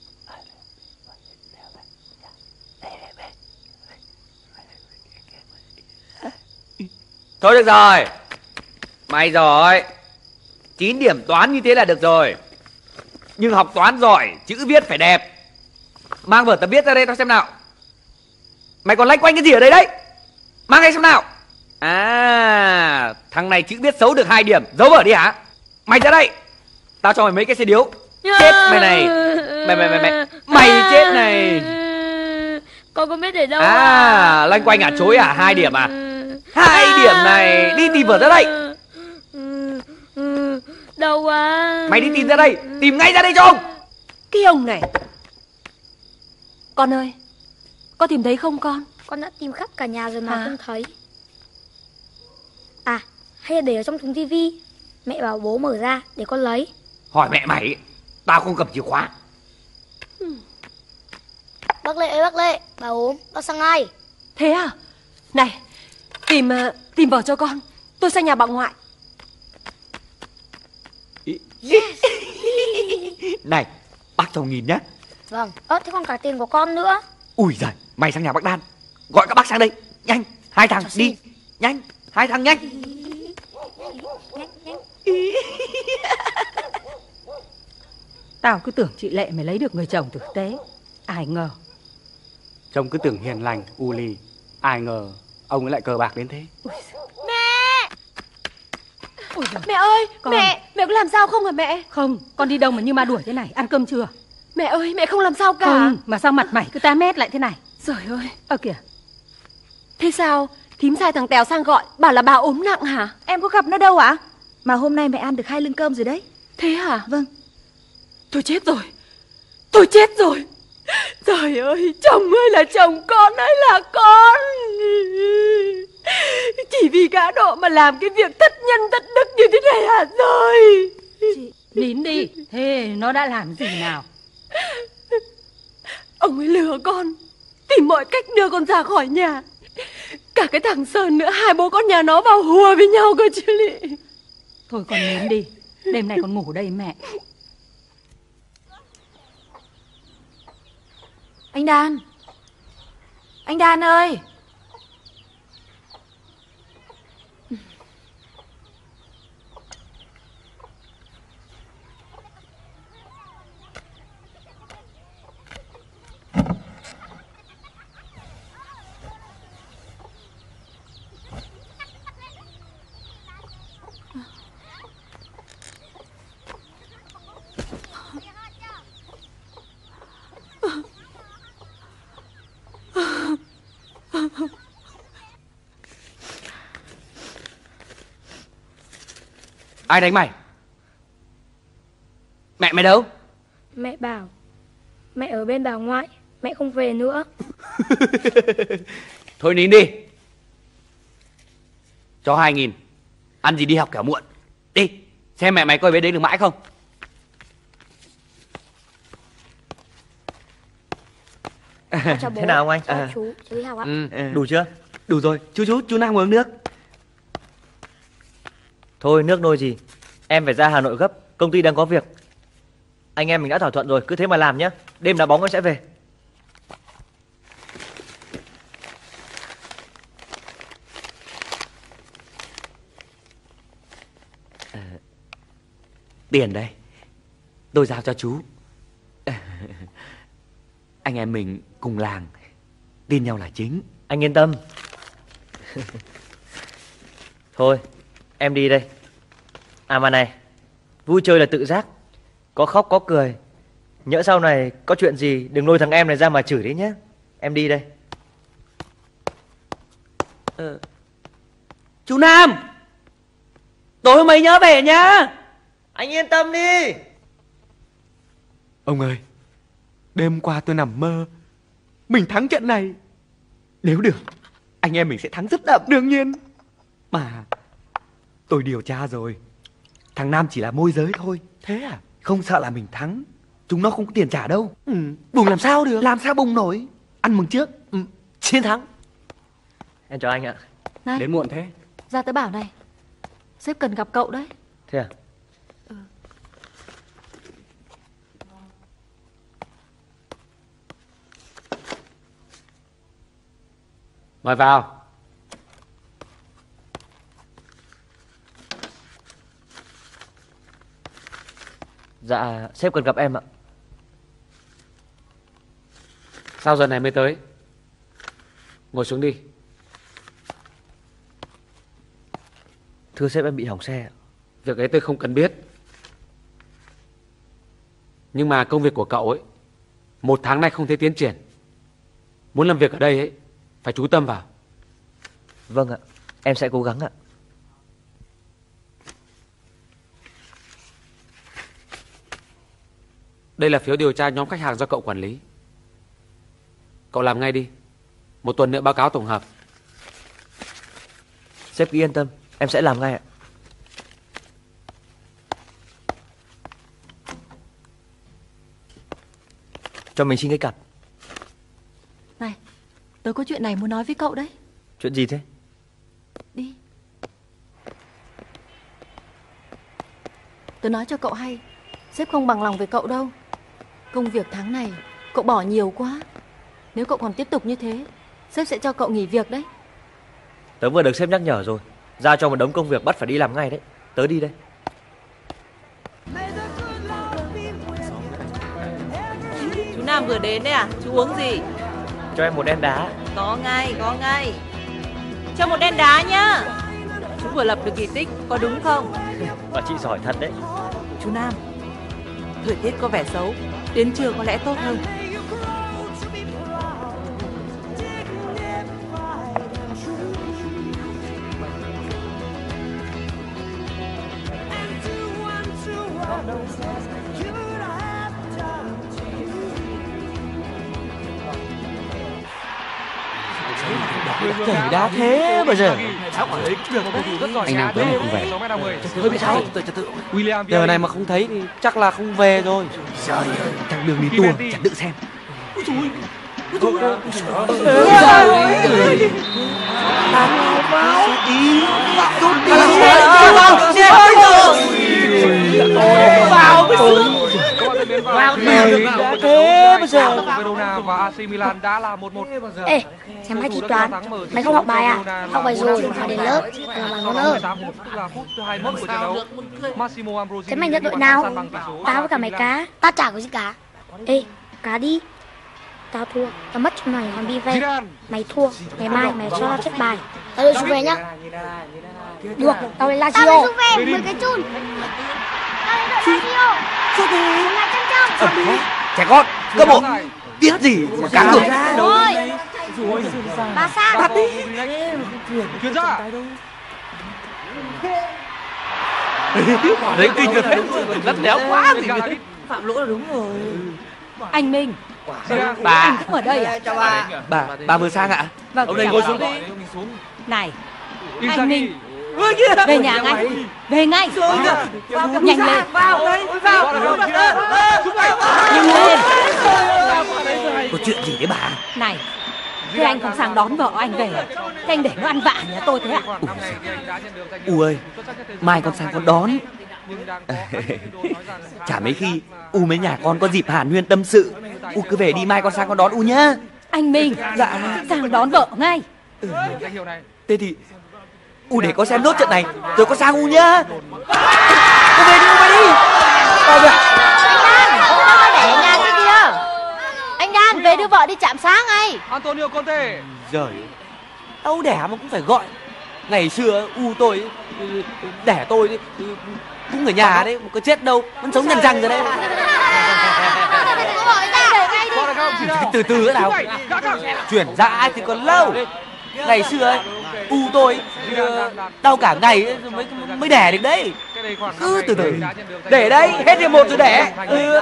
Thôi được rồi. Mày giỏi. chín điểm toán như thế là được rồi. Nhưng học toán giỏi, chữ viết phải đẹp. Mang vở tập viết ra đây tao xem nào. Mày còn lanh quanh cái gì ở đây đấy? Mang ngay xem nào. À, thằng này chữ viết xấu được hai điểm. Giấu vở đi hả? Mày ra đây. Tao cho mày mấy cái xe điếu. Chết mày này. Mày mày mày mày Mày chết này. Con có biết để đâu À, lanh quanh à, chối à, hai điểm à? Hai điểm này. Đi tìm vở ra đây. Đâu à? Mày đi tìm ra đây. Tìm ngay ra đây cho ông. Cái ông này. Con ơi, con tìm thấy không con? Con đã tìm khắp cả nhà rồi mà Hả? không thấy. À, hay là để ở trong thùng tivi. Mẹ bảo bố mở ra để con lấy. Hỏi mẹ mày. Tao không cầm chìa khóa. Bác Lệ ơi bác Lệ, bà ốm, bác sang ngay. Thế à? Này, tìm uh, tìm vở cho con. Tôi sang nhà bà ngoại. Này, bác cho nghìn nhá. Vâng, ơ thế còn cả tiền của con nữa. Ui giời, mày sang nhà bác Đan. Gọi các bác sang đây. Nhanh, hai thằng đi. Nhanh, hai thằng nhanh. Tao cứ tưởng chị Lệ mày lấy được người chồng tử tế. Ai ngờ. Trông cứ tưởng hiền lành, u lì. Ai ngờ ông ấy lại cờ bạc đến thế. Mẹ! Mẹ ơi, Con. mẹ, mẹ có làm sao không hả mẹ? Không, con đi đâu mà như ma đuổi thế này? Ăn cơm chưa? Mẹ ơi, mẹ không làm sao cả. Không, mà sao mặt mày cứ tá mét lại thế này? Trời ơi. Ơ kìa. Thế sao? Thím sai thằng Tèo sang gọi, bảo là bà ốm nặng hả? Em có gặp nó đâu ạ? Mà hôm nay mẹ ăn được hai lưng cơm rồi đấy. Thế hả? Vâng. Tôi chết rồi. Tôi chết rồi. Trời ơi, chồng ơi là chồng, con ơi là con. Chỉ vì gã độ mà làm cái việc thất nhân thất đức như thế này hả rồi? Chị nín đi. Thế nó đã làm gì nào? Ông ấy lừa con, tìm mọi cách đưa con ra khỏi nhà. Cả cái thằng Sơn nữa, hai bố con nhà nó vào hùa với nhau cơ chứ lị. Thôi con nín đi. Đêm nay con ngủ đây mẹ. Anh Đan. Anh Đan ơi. Ai đánh mày? Mẹ mày đâu? Mẹ bảo mẹ ở bên bà ngoại, mẹ không về nữa. Thôi nín đi. Cho hai nghìn. Ăn gì đi học kẻo muộn. Đi, xem mẹ mày coi bên đấy được mãi không. Chào bố. Thế nào ông anh? Chào chú, chú đi học ạ. Ừ. Đủ chưa? Đủ rồi, chú chú, chú đang uống nước. Thôi nước nôi gì, em phải ra Hà Nội gấp, công ty đang có việc. Anh em mình đã thỏa thuận rồi, cứ thế mà làm nhé. Đêm đá bóng em sẽ về. À, tiền đây, tôi giao cho chú. À, anh em mình cùng làng, tin nhau là chính. Anh yên tâm. Thôi, em đi đây. À mà này, vui chơi là tự giác, có khóc có cười. Nhỡ sau này có chuyện gì đừng lôi thằng em này ra mà chửi đấy nhé. Em đi đây. Ờ. Chú Nam, tối hôm ấy nhớ về nhá. Anh yên tâm đi. Ông ơi, đêm qua tôi nằm mơ mình thắng trận này. Nếu được, anh em mình sẽ thắng rất đậm. Đương nhiên. Mà tôi điều tra rồi, thằng Nam chỉ là môi giới thôi. Thế à? Không sợ là mình thắng. Chúng nó không có tiền trả đâu. Ừ. Bùng làm sao được? Làm sao bùng nổi? Ăn mừng trước. Ừ. Chiến thắng. Em chào anh ạ. Này, Đến muộn thế. ra tớ bảo này, sếp cần gặp cậu đấy. Thế à? Ừ. Mời vào. Dạ, sếp cần gặp em ạ. Sao giờ này mới tới? Ngồi xuống đi. Thưa sếp, em bị hỏng xe ạ. Việc ấy tôi không cần biết. Nhưng mà công việc của cậu ấy, một tháng nay không thấy tiến triển. Muốn làm việc ở đây ấy, phải chú tâm vào. Vâng ạ, em sẽ cố gắng ạ. Đây là phiếu điều tra nhóm khách hàng do cậu quản lý. Cậu làm ngay đi. Một tuần nữa báo cáo tổng hợp. Sếp cứ yên tâm, em sẽ làm ngay ạ. Cho mình xin cái cặp. Này, tớ có chuyện này muốn nói với cậu đấy. Chuyện gì thế? Đi. Tớ nói cho cậu hay, sếp không bằng lòng với cậu đâu. Công việc tháng này cậu bỏ nhiều quá. Nếu cậu còn tiếp tục như thế, sếp sẽ cho cậu nghỉ việc đấy. Tớ vừa được sếp nhắc nhở rồi, giao cho một đống công việc bắt phải đi làm ngay đấy. Tớ đi đây. Chú Nam vừa đến đấy à? Chú uống gì? Cho em một đen đá. Có ngay, có ngay. Cho một đen đá nhá. Chú vừa lập được kỳ tích, có đúng không? Và chị giỏi thật đấy. Chú Nam, thời tiết có vẻ xấu, đến trưa có lẽ tốt hơn. Kể đá thế bây giờ. Anh Nam tới mà không về. Hơi bị sao? Giờ này mà không thấy thì chắc là không về rồi. Trời ơi, thằng đường đi tour, chẳng tự xem. Thế bây giờ và a xê Milan đã là một một. Ê, xem hai thi toán, mày không học bài à? Học bài rồi, mà đến lớp, làm bài ngon hơn. Thế mày nhận đội nào? Tao với cả mày cá. Tao chả có gì cả. Ê, cá đi. Tao thua, tao mất cho mày hòn bi ve. Mày thua, ngày mai mày cho tao chép bài. Tao đưa chú về nhá. Được, tao lên Lazio. Tao lên chú về, mười cái chun. Tao lên đội Lazio. Sao thế? Là chân trong. Trẻ con, cơ bộ, biết gì mà cá cược. Rồi. Ba sao? Chuyên gia. Đấy kinh rồi đấy. Lắt léo quá gì nữa. Phạm lỗi là đúng rồi. Anh Minh. Bà. Anh cũng ở đây à? Chào bà. Bà, bà vừa sang ạ? Vâng, Ông đây chào ngồi bà. xuống đi. Này, Đi anh ra Minh. đi. Về nhà ngay. Về ngay. Nhanh lên. Vào đấy, vào. Nhanh lên. Có chuyện gì đấy bà? Này, thế anh không sang đón vợ anh về à? Thế anh để nó ăn vạ nhà tôi thế à? U ơi, mai con sang con đón. Chả mấy khi U mấy nhà con có dịp hàn huyên tâm sự. U cứ về đi, mai con sang con đón U nhá. Anh Minh, dạ sang đón vợ ngay. Ừ. Thế thì U để con xem nốt trận này rồi con sang U nhá. U về đi, U về đi. Anh Đan, ông để nhà kia kìa. Anh Đan, về đưa vợ đi trạm xá ngay. Antonio Conte. Giời, đâu đẻ mà cũng phải gọi. Ngày xưa U tôi đẻ tôi cũng ở nhà đấy, có chết đâu, vẫn sống nhằn răng rồi đấy. Từ từ nữa nào, chuyển dạ thì còn lâu. Ngày xưa ấy, U tôi đau cả ngày ấy, mới mới đẻ được đấy. Cứ từ từ để đấy, hết điểm một rồi đẻ. Ừ.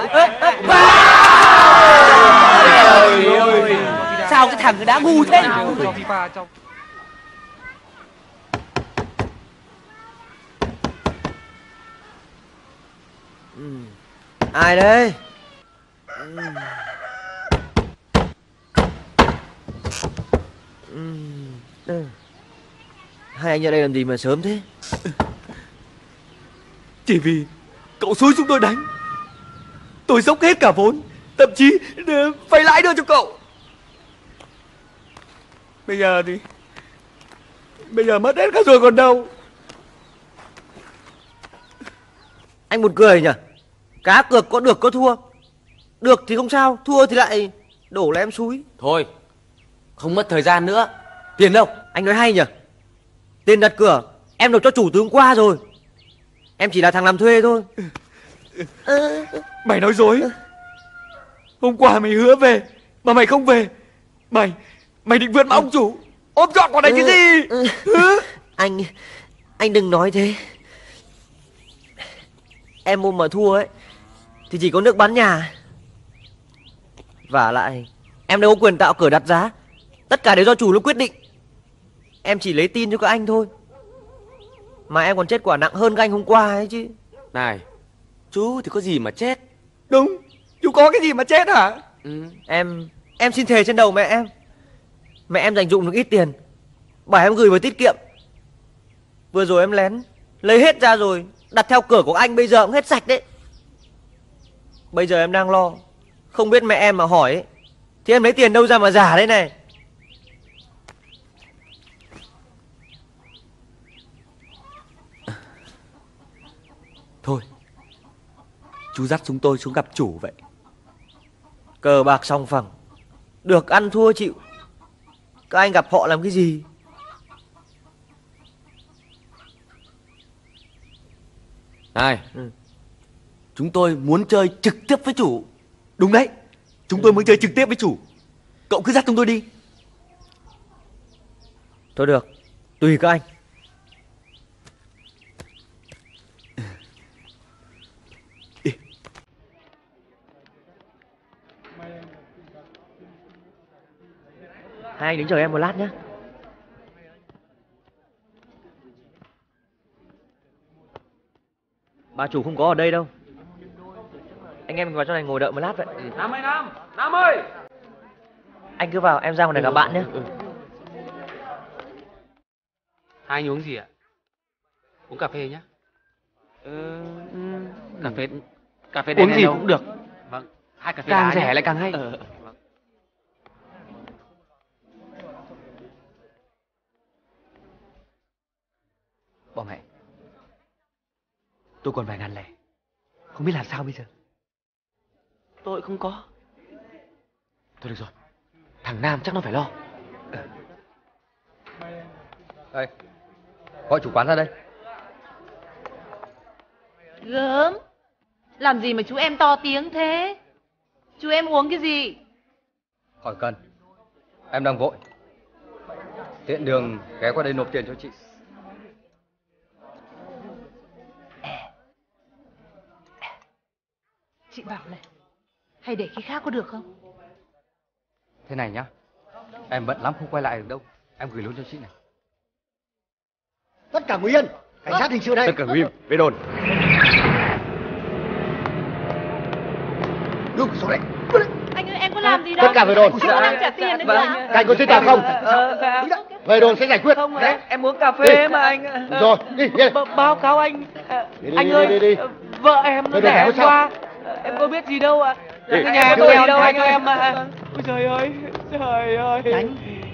Trời ơi, sao cái thằng đã ngu thế? Ai đây? Hai anh ở đây làm gì mà sớm thế? Chỉ vì cậu xúi chúng tôi đánh. Tôi dốc hết cả vốn, thậm chí vay lãi đưa cho cậu. Bây giờ thì Bây giờ mất hết cả rồi còn đâu. Anh buồn cười nhỉ? Cá cược có được có thua. Được thì không sao, thua thì lại đổ là em xúi. Thôi, không mất thời gian nữa. Tiền đâu? Anh nói hay nhỉ? Tiền đặt cửa em nộp cho chủ từ hôm qua rồi. Em chỉ là thằng làm thuê thôi. Ừ. Mày nói dối. Hôm qua mày hứa về mà mày không về. Mày Mày định vượt mà ông chủ ôm trọn con này cái gì? Ừ. Anh Anh đừng nói thế. Em mua mà thua ấy thì chỉ có nước bán nhà. Vả lại em đâu có quyền tạo cửa đặt giá. Tất cả đều do chủ nó quyết định. Em chỉ lấy tin cho các anh thôi. Mà em còn chết quả nặng hơn các anh hôm qua ấy chứ. Này, chú thì có gì mà chết. Đúng, chú có cái gì mà chết hả? Ừ. Em Em xin thề trên đầu mẹ em. Mẹ em dành dụm được ít tiền, bảo em gửi vào tiết kiệm. Vừa rồi em lén lấy hết ra rồi đặt theo cửa của anh, bây giờ cũng hết sạch đấy. Bây giờ em đang lo, không biết mẹ em mà hỏi ấy, thì em lấy tiền đâu ra mà giả đấy này. Thôi, chú dắt chúng tôi xuống gặp chủ vậy. Cờ bạc sòng phẳng, được ăn thua chịu. Các anh gặp họ làm cái gì? Này, ừ. Chúng tôi muốn chơi trực tiếp với chủ. Đúng đấy, chúng tôi muốn chơi trực tiếp với chủ. Cậu cứ dắt chúng tôi đi. Thôi được, tùy các anh. Đi. Hai anh đứng chờ em một lát nhé. Bà chủ không có ở đây đâu. Anh em mình vào trong này ngồi đợi một lát vậy. Nam ơi Nam, Nam ơi. Anh cứ vào, em ra ngoài này gặp bạn nhé. Ừ. Hai anh uống gì ạ? Uống cà phê nhá. Ừ, cà phê cà phê đen uống gì đâu. Cũng được. Vâng. Hai cà phê càng rẻ lại càng hay. Ừ. Vâng. Bỏ mẹ, tôi còn vài ngàn lẻ, không biết làm sao bây giờ. Tôi không có. Thôi được rồi, thằng Nam chắc nó phải lo. Ừ. Đây, gọi chủ quán ra đây. Gớm, làm gì mà chú em to tiếng thế? Chú em uống cái gì? Khỏi cần, em đang vội. Tiện đường ghé qua đây nộp tiền cho chị. Chị bảo này, hay để khi khác có được không? Thế này nhá, em bận lắm không quay lại được đâu. Em gửi luôn cho chị này. Tất cả ngồi yên, cảnh sát hình sự đây. Tất cả ngồi yên, về đồn. Đúng số đấy. Anh ơi, em có làm gì đâu. Tất cả về đồn. Anh có đang trả tiền đấy mà. Các anh có giấy tờ không? Về đồn sẽ giải quyết. Không, đấy. Em uống cà phê mà anh. Rồi, đi, đi. Báo cáo anh. Đi, đi, Anh đi, ơi, đi, đi, đi. vợ em nó Về đồn đẻ phải em có qua. Em có biết gì đâu ạ. Đi. Cái nhà Em tôi đưa đâu em, anh anh ơi ơi. em mà. Ôi trời ơi, trời ơi. Tránh.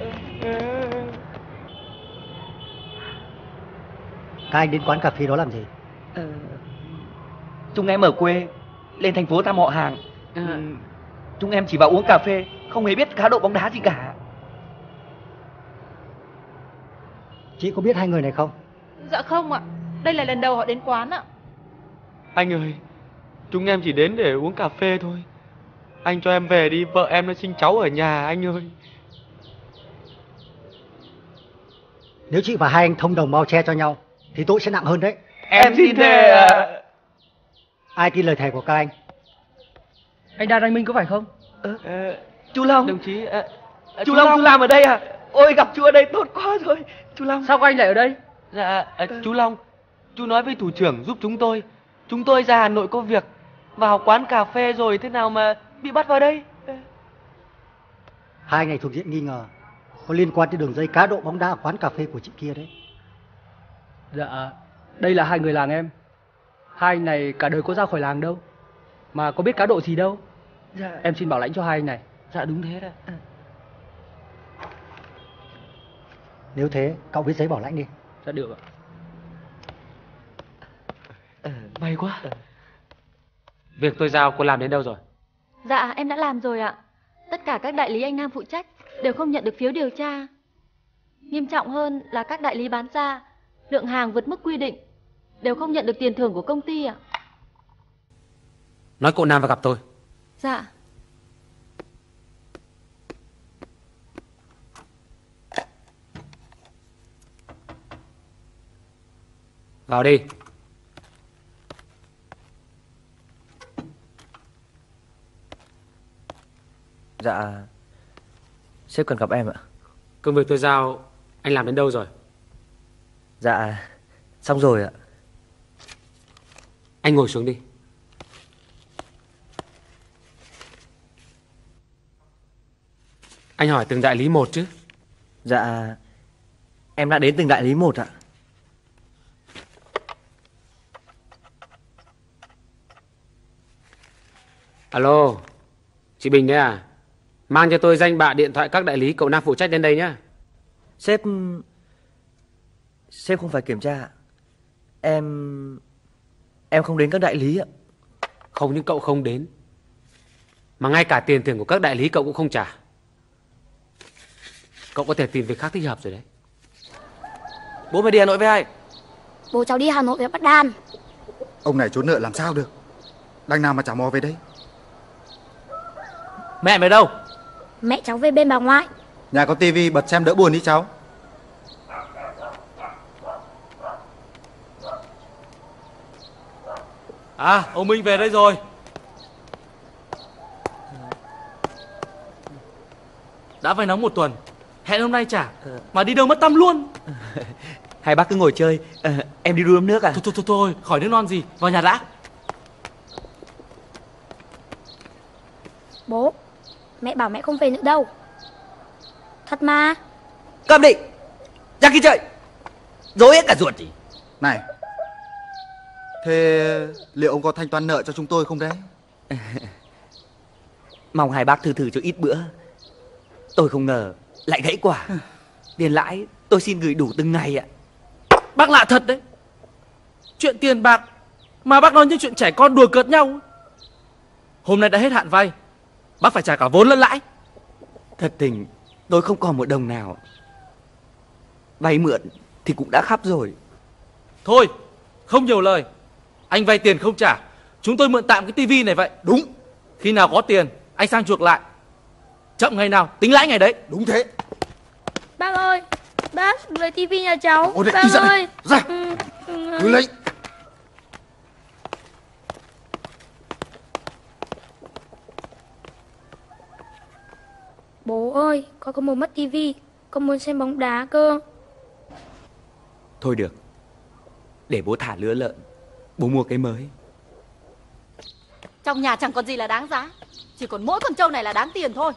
Các anh đến quán cà phê đó làm gì? Ờ, chúng em ở quê, lên thành phố thăm họ hàng. Ừ, chúng em chỉ vào uống cà phê, không hề biết cá độ bóng đá gì cả. Chị có biết hai người này không? Dạ không ạ. Đây là lần đầu họ đến quán ạ. Anh ơi, chúng em chỉ đến để uống cà phê thôi. Anh cho em về đi, vợ em nó sinh cháu ở nhà anh ơi. Nếu chị và hai anh thông đồng bao che cho nhau thì tội sẽ nặng hơn đấy. Em xin thề ạ. Ai tin lời thề của các anh? Anh Đan Anh Minh có phải không? Ờ, chú Long. Đồng chí, à, chú, chú Long, Long, chú làm ở đây à? Ôi, gặp chú ở đây tốt quá rồi. Chú Long. Sao anh lại ở đây? Dạ, à, chú Long, chú nói với thủ trưởng giúp chúng tôi. Chúng tôi ra Hà Nội có việc, vào quán cà phê rồi thế nào mà bị bắt vào đây. Hai ngày thuộc diện nghi ngờ, có liên quan tới đường dây cá độ bóng đá ở quán cà phê của chị kia đấy. Dạ, đây là hai người làng em. Hai anh này cả đời có ra khỏi làng đâu, mà có biết cá độ gì đâu. Dạ. Em xin bảo lãnh cho hai anh này. Dạ đúng thế đấy. À. Nếu thế, cậu viết giấy bảo lãnh đi. Dạ được ạ. À, may quá. À. Việc tôi giao cô làm đến đâu rồi? Dạ, em đã làm rồi ạ. Tất cả các đại lý anh Nam phụ trách đều không nhận được phiếu điều tra. Nghiêm trọng hơn là các đại lý bán ra lượng hàng vượt mức quy định đều không nhận được tiền thưởng của công ty ạ. Nói cậu Nam vào gặp tôi. Dạ. Vào đi. Dạ, sếp cần gặp em ạ. Công việc tôi giao anh làm đến đâu rồi? Dạ, xong rồi ạ. Anh ngồi xuống đi. Anh hỏi từng đại lý một chứ? Dạ, em đã đến từng đại lý một ạ. Alo, chị Bình đấy à? Mang cho tôi danh bạ điện thoại các đại lý cậu Nam phụ trách đến đây nhá. Sếp... Sếp không phải kiểm tra. Em... Em không đến các đại lý ạ. Không những cậu không đến, mà ngay cả tiền thưởng của các đại lý cậu cũng không trả. Cậu có thể tìm việc khác thích hợp rồi đấy. Bố mày đi Hà Nội với ai? Bố cháu đi Hà Nội với bắt Đan. Ông này trốn nợ làm sao được? Đằng nào mà chả mò về đây. Mẹ mày đâu? Mẹ cháu về bên bà ngoại. Nhà có tivi bật xem đỡ buồn đi cháu. À, ông Minh về đây rồi. Đã vay nóng một tuần, hẹn hôm nay trả, mà đi đâu mất tăm luôn. Hai bác cứ ngồi chơi, à, em đi đun ấm nước à? Thôi thôi thôi thôi, khỏi nước non gì, vào nhà đã. Bố, mẹ bảo mẹ không về nữa đâu. Thật mà. Cầm đi, ra kia chơi. Dối hết cả ruột gì. Này, thế liệu ông có thanh toán nợ cho chúng tôi không đấy? Mong hai bác thử thử cho ít bữa. Tôi không ngờ lại gãy quả. Tiền lãi tôi xin gửi đủ từng ngày ạ. Bác lạ thật đấy. Chuyện tiền bạc mà bác nói như chuyện trẻ con đùa cợt nhau. Hôm nay đã hết hạn vay, bác phải trả cả vốn lẫn lãi. Thật tình tôi không còn một đồng nào. Vay mượn thì cũng đã khắp rồi. Thôi, không nhiều lời. Anh vay tiền không trả, chúng tôi mượn tạm cái tivi này vậy. Đúng. Khi nào có tiền anh sang chuộc lại. Chậm ngày nào tính lãi ngày đấy. Đúng thế. Bác ơi, bác lấy tivi nhà cháu. Ôi đấy, bác ra, ơi. Ra. Ừ, ừ. Cứ lấy. Bố ơi, con không muốn mất tivi, con muốn xem bóng đá cơ. Thôi được, để bố thả lứa lợn, bố mua cái mới. Trong nhà chẳng còn gì là đáng giá, chỉ còn mỗi con trâu này là đáng tiền thôi.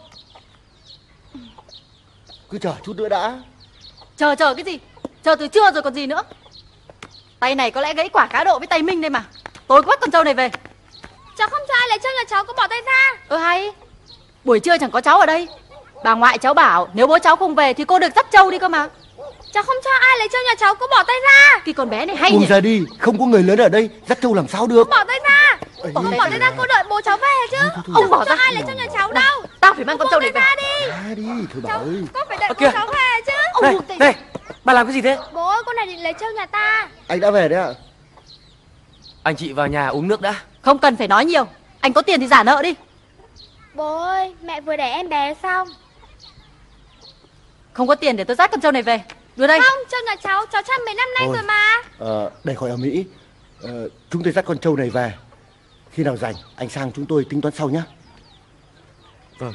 Cứ chờ chút nữa đã. Chờ chờ cái gì? Chờ từ trưa rồi còn gì nữa. Tay này có lẽ gãy quả cá độ với tay Minh đây mà. Tôi bắt con trâu này về. Cháu không cho ai lấy trâu nhà cháu, có bỏ tay ra. Ừ hay. Buổi trưa chẳng có cháu ở đây. Bà ngoại cháu bảo nếu bố cháu không về thì cô được dắt trâu đi cơ mà. Cháu không cho ai lấy trâu nhà cháu, cô bỏ tay ra. Cái con bé này hay Buông nhỉ. ra đi, không có người lớn ở đây, dắt trâu làm sao được. Bỏ tay ra. Bỏ, bỏ tay ra, cô đợi bố cháu về chứ. Ông bỏ cho ra. ai lấy trâu nhà cháu đâu. Tao phải mang con trâu này về. Ra đi. Ra đi, thôi bà ơi. Có phải đợi Ơ bố kìa. cháu về chứ. Này, này, bà làm cái gì thế? Bố ơi, con này định lấy trâu nhà ta. Anh đã về đấy ạ? Anh chị vào nhà uống nước đã. Không cần phải nói nhiều. Anh có tiền thì trả nợ đi. Bố ơi, mẹ vừa đẻ em bé xong. Không có tiền để tôi dắt con trâu này về. Đưa đây. Không, trâu nhà cháu, cháu chăm mấy năm nay Thôi. rồi mà. Ờ, để khỏi ở Mỹ. Ờ, chúng tôi dắt con trâu này về. Khi nào rảnh, anh sang chúng tôi tính toán sau nhé. Vâng.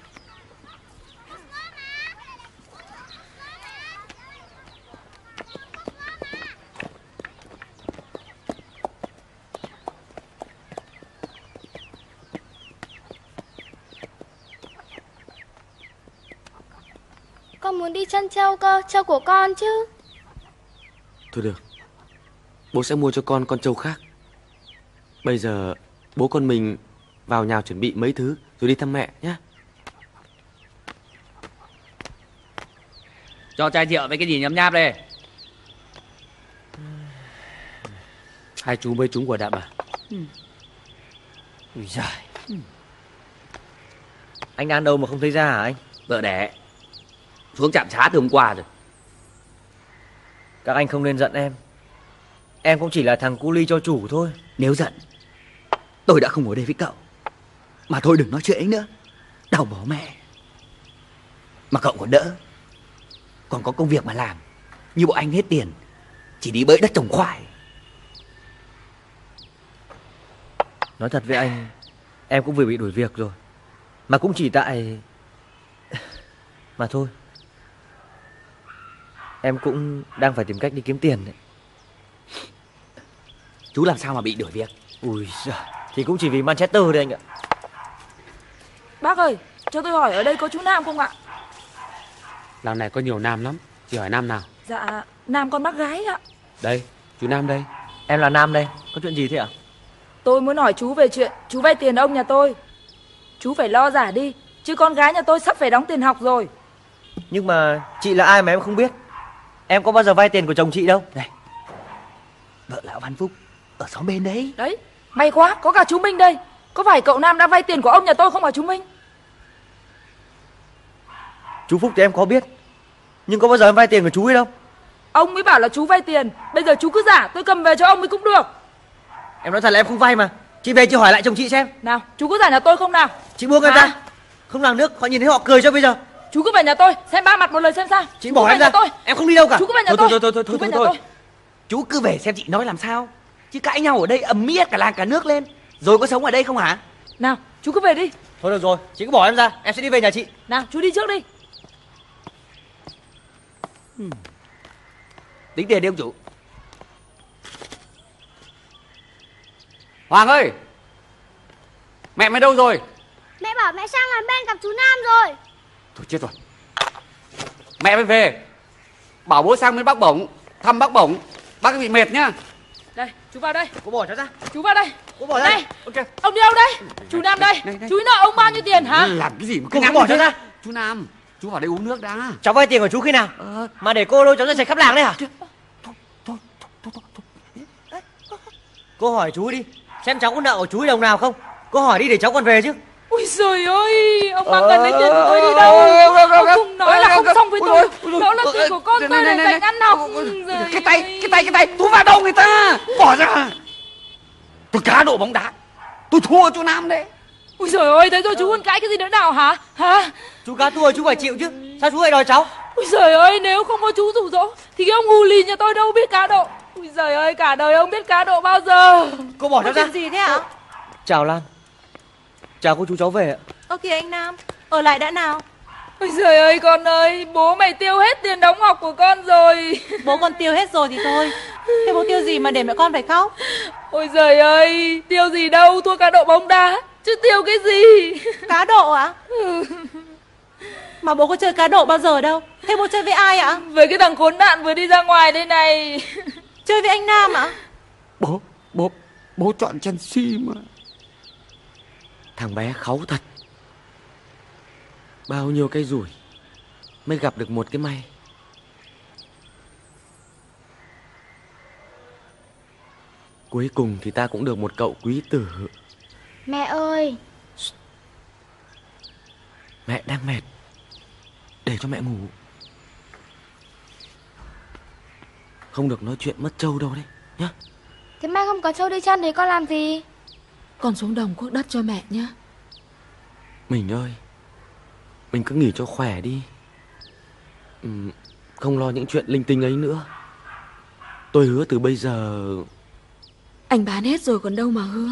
Con muốn đi chăn trâu cơ, trâu của con chứ. Thôi được, bố sẽ mua cho con con trâu khác. Bây giờ bố con mình vào nhà chuẩn bị mấy thứ rồi đi thăm mẹ nhé. Cho chai rượu với cái gì nhấm nháp đây. Hai chú mới trúng quả đạn à? Ừ. Ui giời. Ừ. Anh đang đâu mà không thấy ra hả anh? Vợ đẻ xuống trạm xá từ hôm qua rồi. Các anh không nên giận em. Em cũng chỉ là thằng cu ly cho chủ thôi. Nếu giận, tôi đã không ở đây với cậu. Mà thôi đừng nói chuyện ấy nữa, đau bố mẹ. Mà cậu còn đỡ, còn có công việc mà làm. Như bọn anh hết tiền, chỉ đi bới đất trồng khoai. Nói thật với anh, em cũng vừa bị đuổi việc rồi. Mà cũng chỉ tại... Mà thôi, em cũng đang phải tìm cách đi kiếm tiền đấy. Chú làm sao mà bị đuổi việc? Ui giời, thì cũng chỉ vì Manchester đấy anh ạ. Bác ơi, cho tôi hỏi ở đây có chú Nam không ạ? Làng này có nhiều nam lắm, chỉ hỏi nam nào? Dạ, Nam con bác gái ạ. Đây, chú Nam đây. Em là Nam đây, có chuyện gì thế ạ? Tôi muốn hỏi chú về chuyện chú vay tiền ông nhà tôi. Chú phải lo giả đi, chứ con gái nhà tôi sắp phải đóng tiền học rồi. Nhưng mà chị là ai mà em không biết? Em có bao giờ vay tiền của chồng chị đâu. Này, vợ lão Văn Phúc ở xóm bên đấy. Đấy, may quá, có cả chú Minh đây. Có phải cậu Nam đã vay tiền của ông nhà tôi không hả chú Minh? Chú Phúc thì em có biết, nhưng có bao giờ em vay tiền của chú ấy đâu. Ông mới bảo là chú vay tiền, bây giờ chú cứ giả tôi cầm về cho ông mới cũng được. Em nói thật là em không vay mà. Chị về chị hỏi lại chồng chị xem. Nào, chú có giả nhà tôi không nào? Chị buông em ra. Không làm nước, họ nhìn thấy họ cười cho bây giờ. Chú cứ về nhà tôi, xem ba mặt một lời xem sao. Chị bỏ em ra, tôi. Em không đi đâu cả. Chú cứ về nhà thôi, tôi. Thôi thôi thôi thôi thôi, thôi. Chú cứ về xem chị nói làm sao. Chứ cãi nhau ở đây ầm ĩ cả làng cả nước lên. Rồi có sống ở đây không hả? Nào, chú cứ về đi. Thôi được rồi, chị cứ bỏ em ra, em sẽ đi về nhà chị. Nào, chú đi trước đi. Hmm. Tính tiền đi ông chủ. Hoàng ơi, mẹ mày đâu rồi? Mẹ bảo mẹ sang làm bên gặp chú Nam rồi. Thôi chết rồi. Mẹ mới về. Bảo bố sang bên Bác Bổng thăm Bác Bổng. Bác bị mệt nhá. Đây, chú vào đây. Cô bỏ cháu ra. Chú vào đây. Cô bỏ ra. Đây. Okay. Ông đi đâu đây? Chú Nam đây. Này, này. Chú nợ ông bao nhiêu tiền hả? Làm cái gì mà Cô bỏ cháu ra. Chú Nam, chú vào đây uống nước đã. Cháu vay tiền của chú khi nào? Ờ. Mà để cô lôi cháu ra chạy khắp làng đấy hả? Thôi, thôi, thôi, thôi, thôi. Cô hỏi chú đi, xem cháu có nợ của chú đồng nào không? Cô hỏi đi để cháu còn về chứ. Ui giời ơi, ông mang gần lấy tiền của tôi đi đâu? Ông không nói là không xong với tôi. Đó là tiền của con tôi để dành ăn học. Cái tay, cái tay, cái tay, thu vào đâu người ta? Bỏ ra. Tôi cá độ bóng đá, tôi thua chú Nam đấy. Ui giời ơi, thế rồi chú còn cãi cái gì nữa nào hả? Hả? Chú cá thua chú phải chịu chứ. Sao chú lại đòi cháu? Ui giời ơi, nếu không có chú rủ rỗ thì cái ông hù lì nhà tôi đâu biết cá độ. Ui giời ơi, cả đời ông biết cá độ bao giờ. Cô bỏ cháu ra. Chuyện gì thế hả? Chào Lan. Chào cô chú cháu về ạ. Ơ kìa anh Nam, ở lại đã nào. Ôi trời ơi con ơi, bố mày tiêu hết tiền đóng học của con rồi. Bố con tiêu hết rồi thì thôi, thế bố tiêu gì mà để mẹ con phải khóc? Ôi trời ơi, tiêu gì đâu, thua cá độ bóng đá, chứ tiêu cái gì. Cá độ ạ? Ừ. Mà bố có chơi cá độ bao giờ đâu. Thế bố chơi với ai ạ? Với cái thằng khốn nạn vừa đi ra ngoài đây này. Chơi với anh Nam ạ? Bố, bố, bố chọn Chelsea mà. Thằng bé kháu thật. Bao nhiêu cái rủi mới gặp được một cái may. Cuối cùng thì ta cũng được một cậu quý tử. Mẹ ơi. Mẹ đang mệt, để cho mẹ ngủ. Không được nói chuyện mất trâu đâu đấy nhá. Thế mai không có trâu đi chăn thì con làm gì? Con xuống đồng cuốc đất cho mẹ nhá. Mình ơi, mình cứ nghỉ cho khỏe đi. ừ, Không lo những chuyện linh tinh ấy nữa. Tôi hứa từ bây giờ. Anh bán hết rồi còn đâu mà hứa.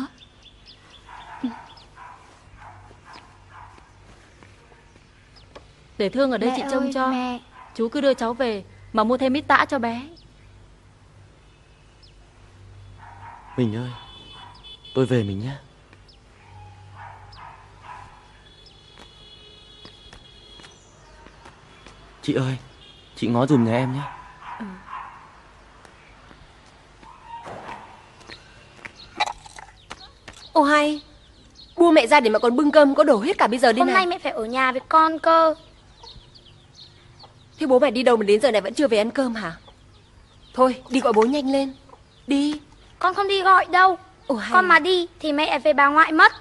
Để Thương ở đây Mẹ chị trông ơi, cho mẹ. Chú cứ đưa cháu về mà mua thêm ít tã cho bé. Mình ơi, tôi về mình nhé. Chị ơi, chị ngó giùm nhà em nhé. Ừ. Ô hay, buông mẹ ra để mà còn bưng cơm có đổ hết cả bây giờ đi Hôm này. nay mẹ phải ở nhà với con cơ. Thế bố mẹ đi đâu mà đến giờ này vẫn chưa về ăn cơm hả? Thôi đi gọi bố nhanh lên. Đi. Con không đi gọi đâu. Ồ, hay con à. mà đi thì mẹ về bà ngoại mất.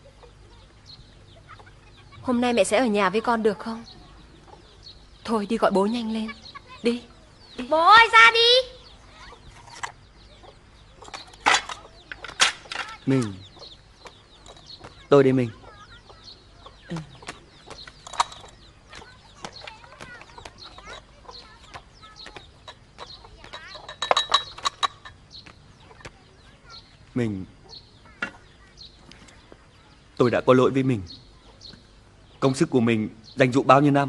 Hôm nay mẹ sẽ ở nhà với con được không? Thôi đi gọi bố nhanh lên. Đi, đi. Bố ơi ra đi. Mình. Tôi đi mình. Mình. Tôi đã có lỗi với mình. Công sức của mình dành dụm bao nhiêu năm.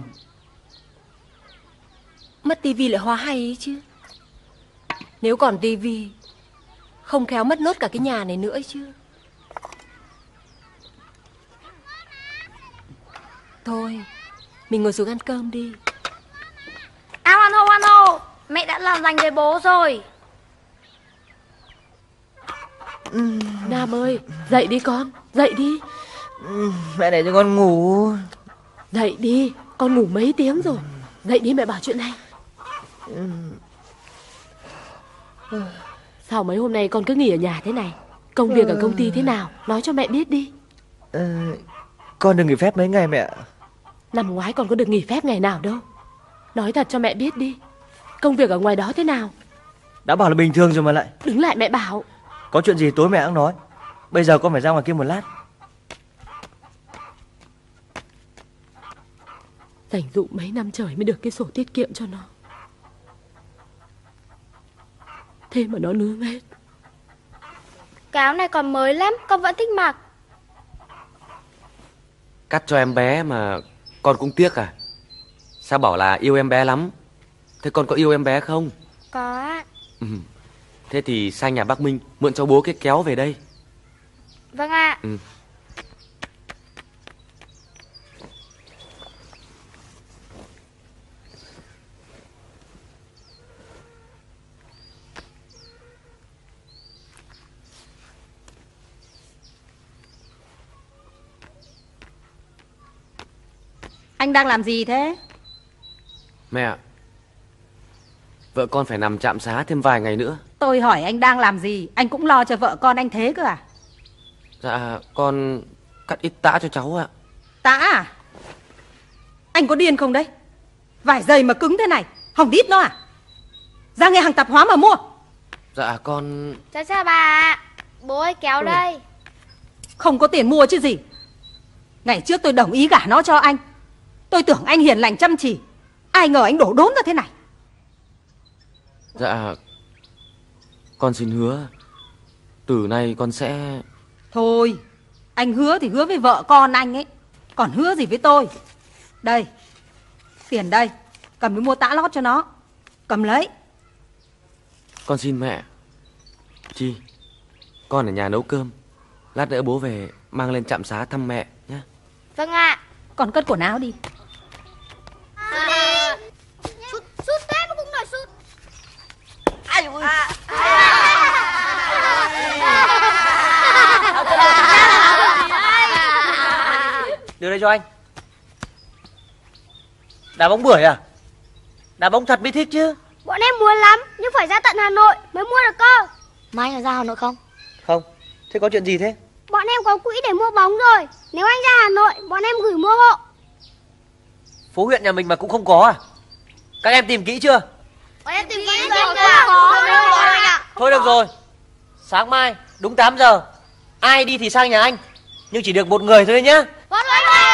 Mất tivi lại hóa hay ấy chứ. Nếu còn tivi, không khéo mất nốt cả cái nhà này nữa ấy chứ. Thôi, mình ngồi xuống ăn cơm đi. Ao ăn hô ăn hô. Mẹ đã làm dành với bố rồi. Nam ơi, dậy đi con, dậy đi. Mẹ để cho con ngủ. Dậy đi, con ngủ mấy tiếng rồi. Dậy đi mẹ bảo chuyện này. Sao mấy hôm nay con cứ nghỉ ở nhà thế này? Công việc ở công ty thế nào? Nói cho mẹ biết đi. ờ, Con được nghỉ phép mấy ngày mẹ. Năm ngoái con có được nghỉ phép ngày nào đâu. Nói thật cho mẹ biết đi. Công việc ở ngoài đó thế nào? Đã bảo là bình thường rồi mà lại. Đứng lại mẹ bảo. Có chuyện gì tối mẹ cũng nói. Bây giờ con phải ra ngoài kia một lát. Dành dụm mấy năm trời mới được cái sổ tiết kiệm cho nó. Thế mà nó nướng hết. Cái áo này còn mới lắm, con vẫn thích mặc. Cắt cho em bé mà con cũng tiếc à? Sao bảo là yêu em bé lắm? Thế con có yêu em bé không? Có ạ. Ừ. Thế thì sang nhà bác Minh mượn cho bố cái kéo về đây. Vâng ạ. Ừ. Anh đang làm gì thế? Mẹ ạ, vợ con phải nằm trạm xá thêm vài ngày nữa. Tôi hỏi anh đang làm gì, anh cũng lo cho vợ con anh thế cơ à? Dạ, con cắt ít tã cho cháu ạ. Tã à? Anh có điên không đấy? Vải dày mà cứng thế này, hỏng đít nó à? Ra nghe hàng tạp hóa mà mua. Dạ, con... Chào chào bà. Bố ơi kéo Ừ. đây. Không có tiền mua chứ gì. Ngày trước tôi đồng ý gả nó cho anh. Tôi tưởng anh hiền lành chăm chỉ. Ai ngờ anh đổ đốn ra thế này. Dạ, con xin hứa từ nay con sẽ... Thôi, anh hứa thì hứa với vợ con anh ấy. Còn hứa gì với tôi? Đây, Tiền đây, cầm đi mua tã lót cho nó. Cầm lấy. Con xin mẹ. Chi, con ở nhà nấu cơm. Lát nữa bố về mang lên trạm xá thăm mẹ nhé. Vâng ạ. Còn cất quần áo đi. Sút, sút thế mà cũng nói sút. Ai ơi. Đưa đây cho anh. Đá bóng bưởi à? Đá bóng thật mới thích chứ. Bọn em muốn lắm, nhưng phải ra tận Hà Nội mới mua được cơ. Mai anh ra Hà Nội không? Không. Thế có chuyện gì thế? Bọn em có quỹ để mua bóng rồi. Nếu anh ra Hà Nội, bọn em gửi mua hộ. Phố huyện nhà mình mà cũng không có à? Các em tìm kỹ chưa? Bọn em tìm kỹ rồi, anh ạ. Thôi được rồi. Sáng mai đúng tám giờ ai đi thì sang nhà anh. Nhưng chỉ được một người thôi nhá. Vâng ạ.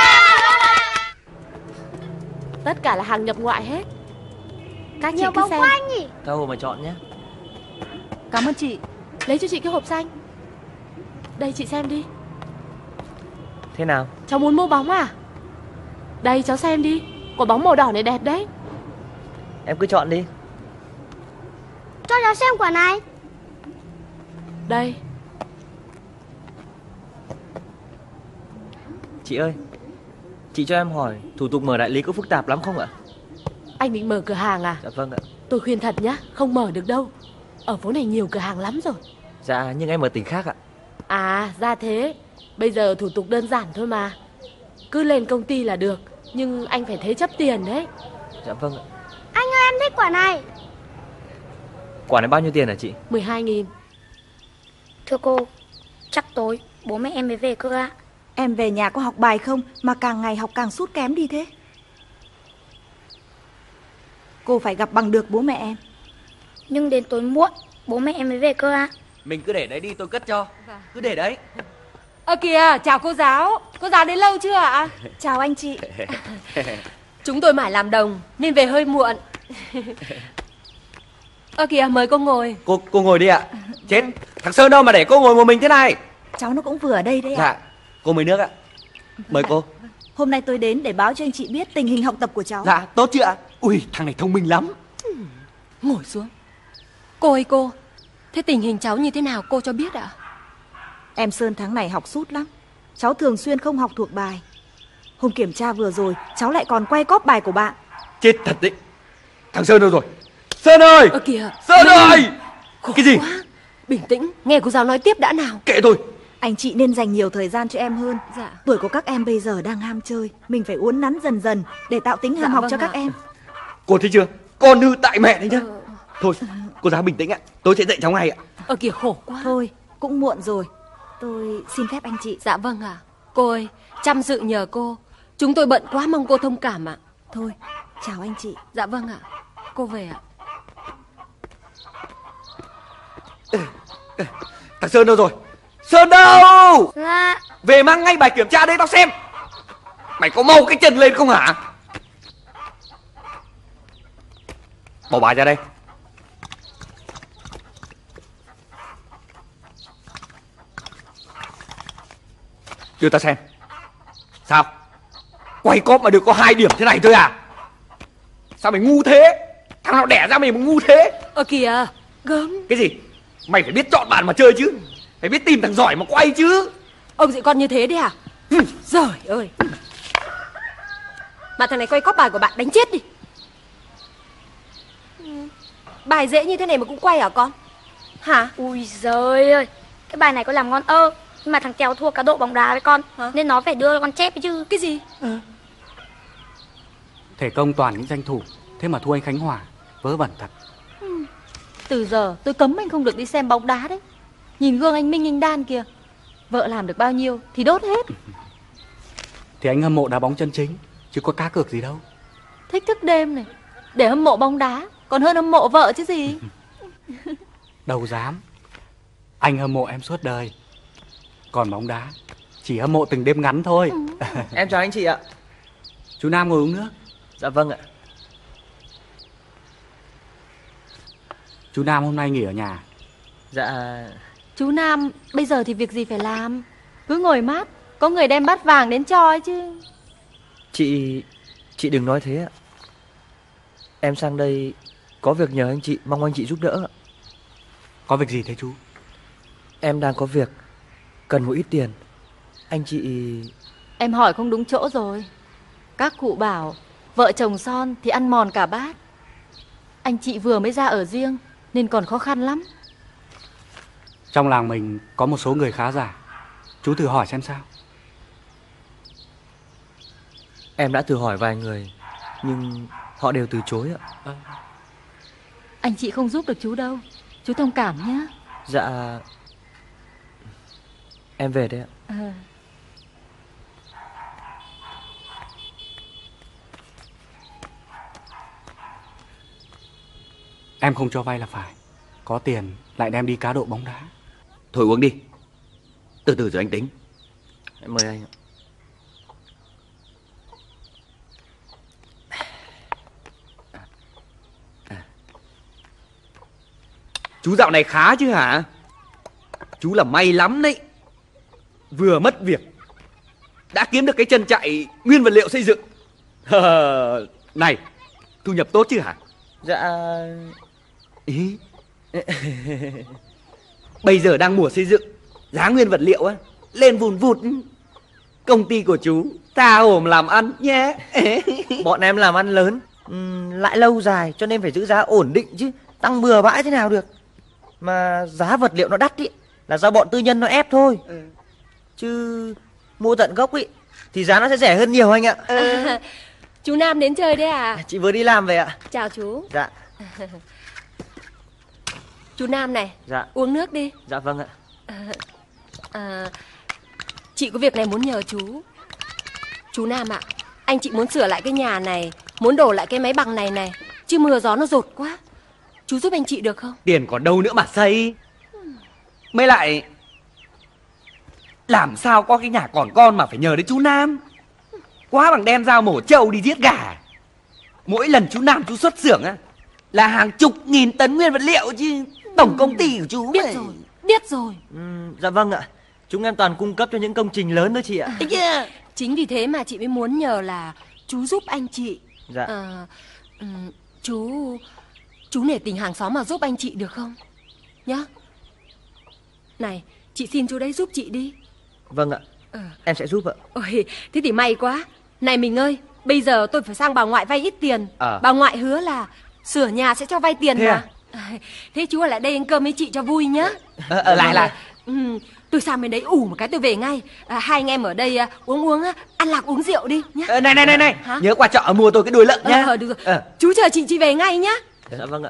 Tất cả là hàng nhập ngoại hết. Các chị Nhiều cứ bóng xem. quá anh nhỉ? Đâu mà chọn nhé. Cảm ơn chị. Lấy cho chị cái hộp xanh. Đây chị xem đi. Thế nào? Cháu muốn mua bóng à? Đây cháu xem đi. Quả bóng màu đỏ này đẹp đấy. Em cứ chọn đi. Cho cháu xem quả này. Đây. Chị ơi, chị cho em hỏi thủ tục mở đại lý có phức tạp lắm không ạ? Anh định mở cửa hàng à? Dạ vâng ạ. Tôi khuyên thật nhá, không mở được đâu. Ở phố này nhiều cửa hàng lắm rồi. Dạ, nhưng em ở tỉnh khác ạ. À, ra thế. Bây giờ thủ tục đơn giản thôi mà. Cứ lên công ty là được. Nhưng anh phải thế chấp tiền đấy. Dạ vâng ạ. Anh ơi, em thích quả này. Quả này bao nhiêu tiền hả chị? mười hai nghìn. Thưa cô, chắc tối bố mẹ em mới về cơ ạ. Em về nhà có học bài không mà càng ngày học càng sút kém đi thế? Cô phải gặp bằng được bố mẹ em. Nhưng đến tối muộn bố mẹ em mới về cơ ạ. Mình cứ để đấy đi, tôi cất cho. Cứ để đấy. Ơ kìa, chào cô giáo. Cô giáo đến lâu chưa ạ? Chào anh chị. Chúng tôi mải làm đồng nên về hơi muộn. Ơ kìa, mời cô ngồi. Cô cô ngồi đi ạ. Chết, thằng Sơn đâu mà để cô ngồi một mình thế này. Cháu nó cũng vừa ở đây đấy ạ. Dạ, cô mời nước ạ. Mời cô. Hôm nay tôi đến để báo cho anh chị biết tình hình học tập của cháu. Dạ, tốt chứ ạ. Ui, thằng này thông minh lắm. Ngồi xuống. Cô ơi cô, thế tình hình cháu như thế nào cô cho biết ạ? Em Sơn tháng này học sút lắm. Cháu thường xuyên không học thuộc bài. Hôm kiểm tra vừa rồi cháu lại còn quay cóp bài của bạn. Chết thật đấy. Thằng Sơn đâu rồi? Sơn ơi! Ơ kìa, Sơn Minh. ơi! Khổ Cái gì? quá. Bình tĩnh, nghe cô giáo nói tiếp đã nào. Kệ tôi. Anh chị nên dành nhiều thời gian cho em hơn. Dạ. Tuổi của các em bây giờ đang ham chơi. Mình phải uốn nắn dần dần để tạo tính ham Dạ, học vâng cho các ạ. em. Cô thấy chưa? Con hư tại mẹ đấy nhá. Thôi, cô giáo bình tĩnh ạ. Tôi sẽ dạy cháu ngay ạ. Ơ kìa, khổ quá. Thôi, cũng muộn rồi. Tôi xin phép anh chị. Dạ vâng ạ. Cô ơi, chăm sự nhờ cô. Chúng tôi bận quá, mong cô thông cảm ạ. Thôi, chào anh chị. Dạ vâng ạ. Cô về ạ. Thằng Sơn đâu rồi? Sơn đâu? Dạ. Về mang ngay bài kiểm tra đây tao xem. Mày có mau cái chân lên không hả? Bỏ bài ra đây. Đưa tao xem. Sao? Quay cóp mà được có hai điểm thế này thôi à? Sao mày ngu thế? Thằng nào đẻ ra mày mà ngu thế? Ơ kìa, gớm. Cái gì? Mày phải biết chọn bàn mà chơi chứ. Phải biết tìm thằng giỏi mà quay chứ. Ông dạy con như thế đấy à? Giời ơi. Mà thằng này quay cóp bài của bạn đánh chết đi. Bài dễ như thế này mà cũng quay hả con? Hả? Ui giời ơi, cái bài này có làm ngon ơ. Nhưng mà thằng Tèo thua cá độ bóng đá với con. Hả? Nên nó phải đưa con chép chứ. Cái gì? Ừ. Thể công toàn những danh thủ, thế mà thua anh Khánh Hòa. Vớ vẩn thật. Ừ. Từ giờ tôi cấm anh không được đi xem bóng đá đấy. Nhìn gương anh Minh anh Đan kìa. Vợ làm được bao nhiêu thì đốt hết. Thì anh hâm mộ đá bóng chân chính, chứ có cá cược gì đâu. Thích thức đêm này để hâm mộ bóng đá còn hơn hâm mộ vợ chứ gì. Đâu dám. Anh hâm mộ em suốt đời. Còn bóng đá chỉ hâm mộ từng đêm ngắn thôi. Ừ. Em chào anh chị ạ. Chú Nam ngồi uống nước. Dạ vâng ạ. Chú Nam hôm nay nghỉ ở nhà. Dạ. Chú Nam bây giờ thì việc gì phải làm. Cứ ngồi mát. Có người đem bát vàng đến cho ấy chứ. Chị... Chị đừng nói thế ạ. Em sang đây có việc nhờ anh chị, mong anh chị giúp đỡ. Có việc gì thế chú? Em đang có việc cần một ít tiền. Anh chị... Em hỏi không đúng chỗ rồi. Các cụ bảo vợ chồng son thì ăn mòn cả bát. Anh chị vừa mới ra ở riêng nên còn khó khăn lắm. Trong làng mình có một số người khá giả. Chú thử hỏi xem sao. Em đã thử hỏi vài người nhưng họ đều từ chối ạ. À. Anh chị không giúp được chú đâu. Chú thông cảm nhé. Dạ. Em về đây ạ. À. Em không cho vay là phải. Có tiền lại đem đi cá độ bóng đá. Thôi uống đi. Từ từ rồi anh tính. Em mời anh ạ. Chú dạo này khá chứ hả? Chú là may lắm đấy. Vừa mất việc đã kiếm được cái chân chạy nguyên vật liệu xây dựng. Này, thu nhập tốt chứ hả? Dạ... Ý bây giờ đang mùa xây dựng, giá nguyên vật liệu á lên vùn vụt. Công ty của chú tha hồ làm ăn nhé. Bọn em làm ăn lớn, uhm, lại lâu dài cho nên phải giữ giá ổn định chứ. Tăng bừa bãi thế nào được. Mà giá vật liệu nó đắt ý là do bọn tư nhân nó ép thôi. Ừ. Chứ mua tận gốc ý thì giá nó sẽ rẻ hơn nhiều anh ạ. Ừ. À, chú Nam đến chơi đấy à? Chị vừa đi làm về ạ. Chào chú. Dạ. Chú Nam này. Dạ. Uống nước đi. Dạ vâng ạ. À, à, chị có việc này muốn nhờ chú. Chú Nam ạ, anh chị muốn sửa lại cái nhà này, muốn đổ lại cái máy bằng này này, chứ mưa gió nó dột quá. Chú giúp anh chị được không? Tiền còn đâu nữa mà xây. Mới lại làm sao có cái nhà còn con mà phải nhờ đến chú Nam. Quá bằng đem dao mổ trâu đi giết gà. Mỗi lần chú Nam chú xuất xưởng á là hàng chục nghìn tấn nguyên vật liệu chứ. Tổng công ty của chú biết rồi, biết rồi. Ừ, dạ vâng ạ. Chúng em toàn cung cấp cho những công trình lớn đó chị ạ. Yeah. Chính vì thế mà chị mới muốn nhờ là chú giúp anh chị. Dạ. À, um, chú chú nể tình hàng xóm mà giúp anh chị được không? Nhá. Này, chị xin chú đấy giúp chị đi. Vâng ạ. Ừ. Em sẽ giúp ạ. Ôi, thế thì may quá. Này mình ơi, bây giờ tôi phải sang bà ngoại vay ít tiền. À. Bà ngoại hứa là sửa nhà sẽ cho vay tiền thế mà. À? Thế chú ở lại đây ăn cơm với chị cho vui nhá. À, ở lại là ừ, tôi sang bên đấy ủ một cái tôi về ngay. À, hai anh em ở đây à, uống uống ăn lạc uống rượu đi nhá. À, này này này này, hả? Nhớ qua chợ mua tôi cái đuôi lợn nhá. Ờ, được rồi. À. Chú chờ chị chị về ngay nhá. Dạ vâng ạ.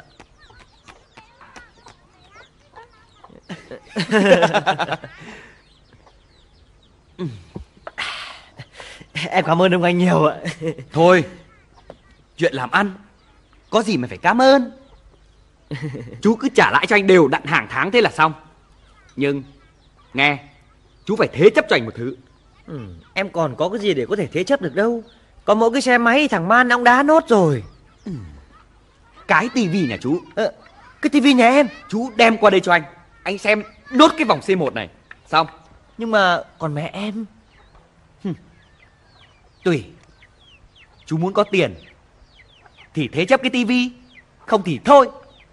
Em cảm ơn ông anh nhiều ạ. Thôi, chuyện làm ăn có gì mà phải cảm ơn. Chú cứ trả lại cho anh đều đặn hàng tháng thế là xong. Nhưng nghe, chú phải thế chấp cho anh một thứ. Ừ, em còn có cái gì để có thể thế chấp được đâu. Có mỗi cái xe máy thằng Man ông đá nốt rồi. Ừ. Cái tivi nhà chú. ờ, Cái tivi nhà em. Chú đem qua đây cho anh. Anh xem đốt cái vòng xê một này. Xong. Nhưng mà còn mẹ em. Hừm. Tùy. Chú muốn có tiền thì thế chấp cái tivi, không thì thôi.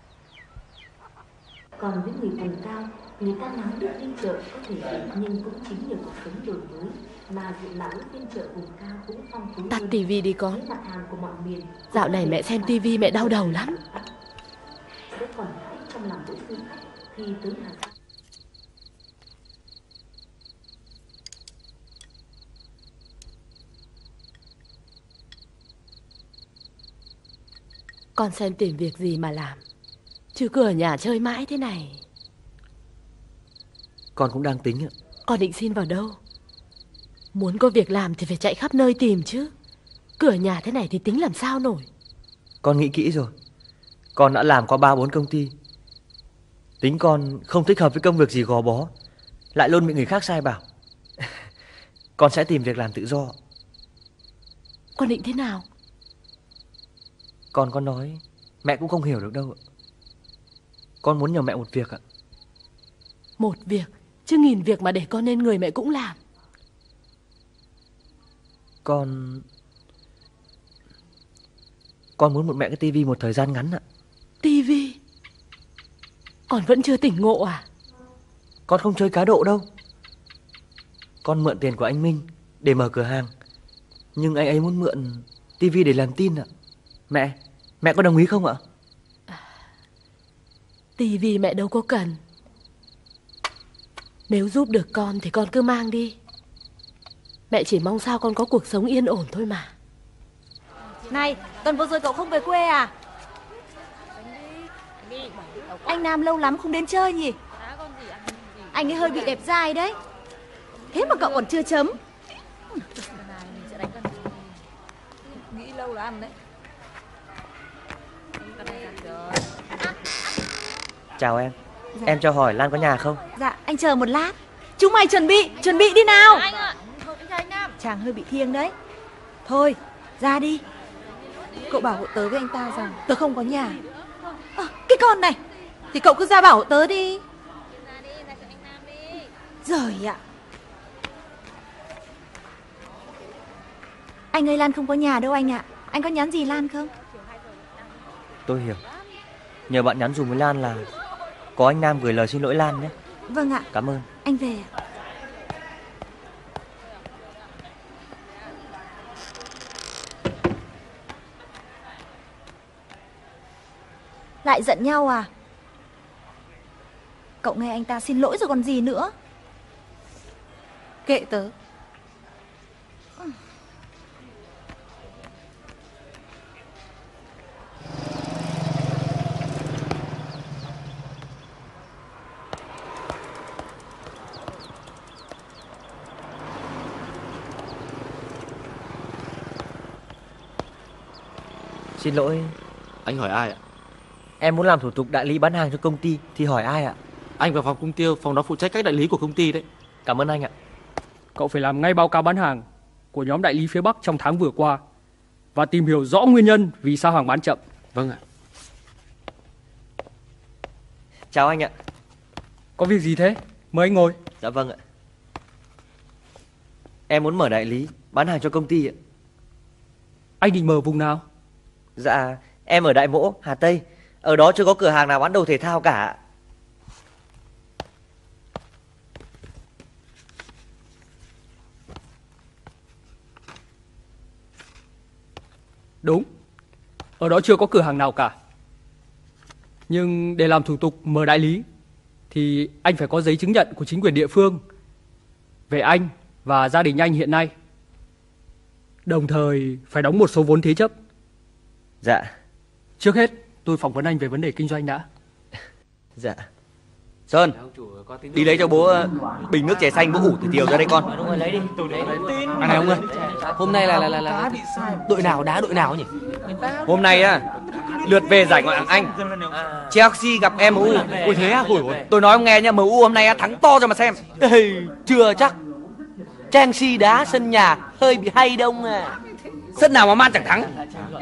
Còn với người vùng cao, người ta nói được phiên chợ có thể ít nhưng cũng chính nhờ cuộc sống đổi mới mà diện mạo phiên chợ vùng cao cũng phong phú. Tắt tivi đi con. Mặt hàng của mọi miền. Dạo này mẹ xem tivi mẹ đau đầu lắm. Sẽ còn mãi trong lòng mỗi du khách khi tới Hà Giang. Con xem tìm việc gì mà làm, chứ cứ ở nhà chơi mãi thế này. Con cũng đang tính ạ. Con định xin vào đâu? Muốn có việc làm thì phải chạy khắp nơi tìm chứ. Cứ ở nhà thế này thì tính làm sao nổi. Con nghĩ kỹ rồi. Con đã làm qua ba bốn công ty. Tính con không thích hợp với công việc gì gò bó, lại luôn bị người khác sai bảo. Con sẽ tìm việc làm tự do. Con định thế nào? Con có nói mẹ cũng không hiểu được đâu ạ. Con muốn nhờ mẹ một việc ạ. Một việc? Chứ nghìn việc mà để con nên người mẹ cũng làm. Con Con muốn mượn mẹ cái tivi một thời gian ngắn ạ. Tivi? Con vẫn chưa tỉnh ngộ à? Con không chơi cá độ đâu. Con mượn tiền của anh Minh để mở cửa hàng, nhưng anh ấy muốn mượn tivi để làm tin ạ. Mẹ, mẹ có đồng ý không ạ? Tivi mẹ đâu có cần. Nếu giúp được con thì con cứ mang đi. Mẹ chỉ mong sao con có cuộc sống yên ổn thôi mà. Này, tuần vừa rồi cậu không về quê à? Anh Nam lâu lắm không đến chơi nhỉ? Anh ấy hơi bị đẹp dai đấy. Thế mà cậu còn chưa chấm. Nghĩ lâu là ăn đấy. Chào em. Dạ. Em cho hỏi Lan có nhà không? Dạ, anh chờ một lát. Chúng mày chuẩn bị, chuẩn bị đi nào. Anh ạ, anh Nam. Chàng hơi bị thiêng đấy. Thôi, ra đi. Cậu bảo hộ tớ với anh ta rằng tớ không có nhà. À, cái con này. Thì cậu cứ ra bảo hộ tớ đi. Giời ạ. Anh ơi, Lan không có nhà đâu anh ạ. Anh có nhắn gì Lan không? Tôi hiểu. Nhờ bạn nhắn dùm với Lan là có anh Nam gửi lời xin lỗi Lan nhé. Vâng ạ. Cảm ơn. Anh về ạ. Lại giận nhau à? Cậu nghe anh ta xin lỗi rồi còn gì nữa. Kệ tớ. Xin lỗi. Anh hỏi ai ạ? Em muốn làm thủ tục đại lý bán hàng cho công ty thì hỏi ai ạ? Anh vào phòng công tiêu, phòng đó phụ trách các đại lý của công ty đấy. Cảm ơn anh ạ. Cậu phải làm ngay báo cáo bán hàng của nhóm đại lý phía Bắc trong tháng vừa qua và tìm hiểu rõ nguyên nhân vì sao hàng bán chậm. Vâng ạ. Chào anh ạ. Có việc gì thế? Mời anh ngồi. Dạ vâng ạ. Em muốn mở đại lý bán hàng cho công ty ạ. Anh định mở vùng nào? Dạ, em ở Đại Mỗ, Hà Tây. Ở đó chưa có cửa hàng nào bán đồ thể thao cả. Đúng, ở đó chưa có cửa hàng nào cả. Nhưng để làm thủ tục mở đại lý thì anh phải có giấy chứng nhận của chính quyền địa phương về anh và gia đình anh hiện nay. Đồng thời phải đóng một số vốn thế chấp. Dạ. Trước hết tôi phỏng vấn anh về vấn đề kinh doanh đã. Dạ. Sơn, đi lấy cho bố bình nước chè xanh bố ủ từ chiều ra đây con. Đúng rồi, lấy đi. Anh này ông ơi, hôm nay là là là, là đội nào đá đội nào nhỉ? Hôm nay á, lượt về giải Ngoại hạng Anh. Chelsea gặp em u. Ôi thế à? Ôi, tôi nói ông nghe nha, em u hôm nay thắng to cho mà xem. Ê, chưa chắc. Chelsea đá sân nhà hơi bị hay đông à. Sân nào mà Man chẳng thắng.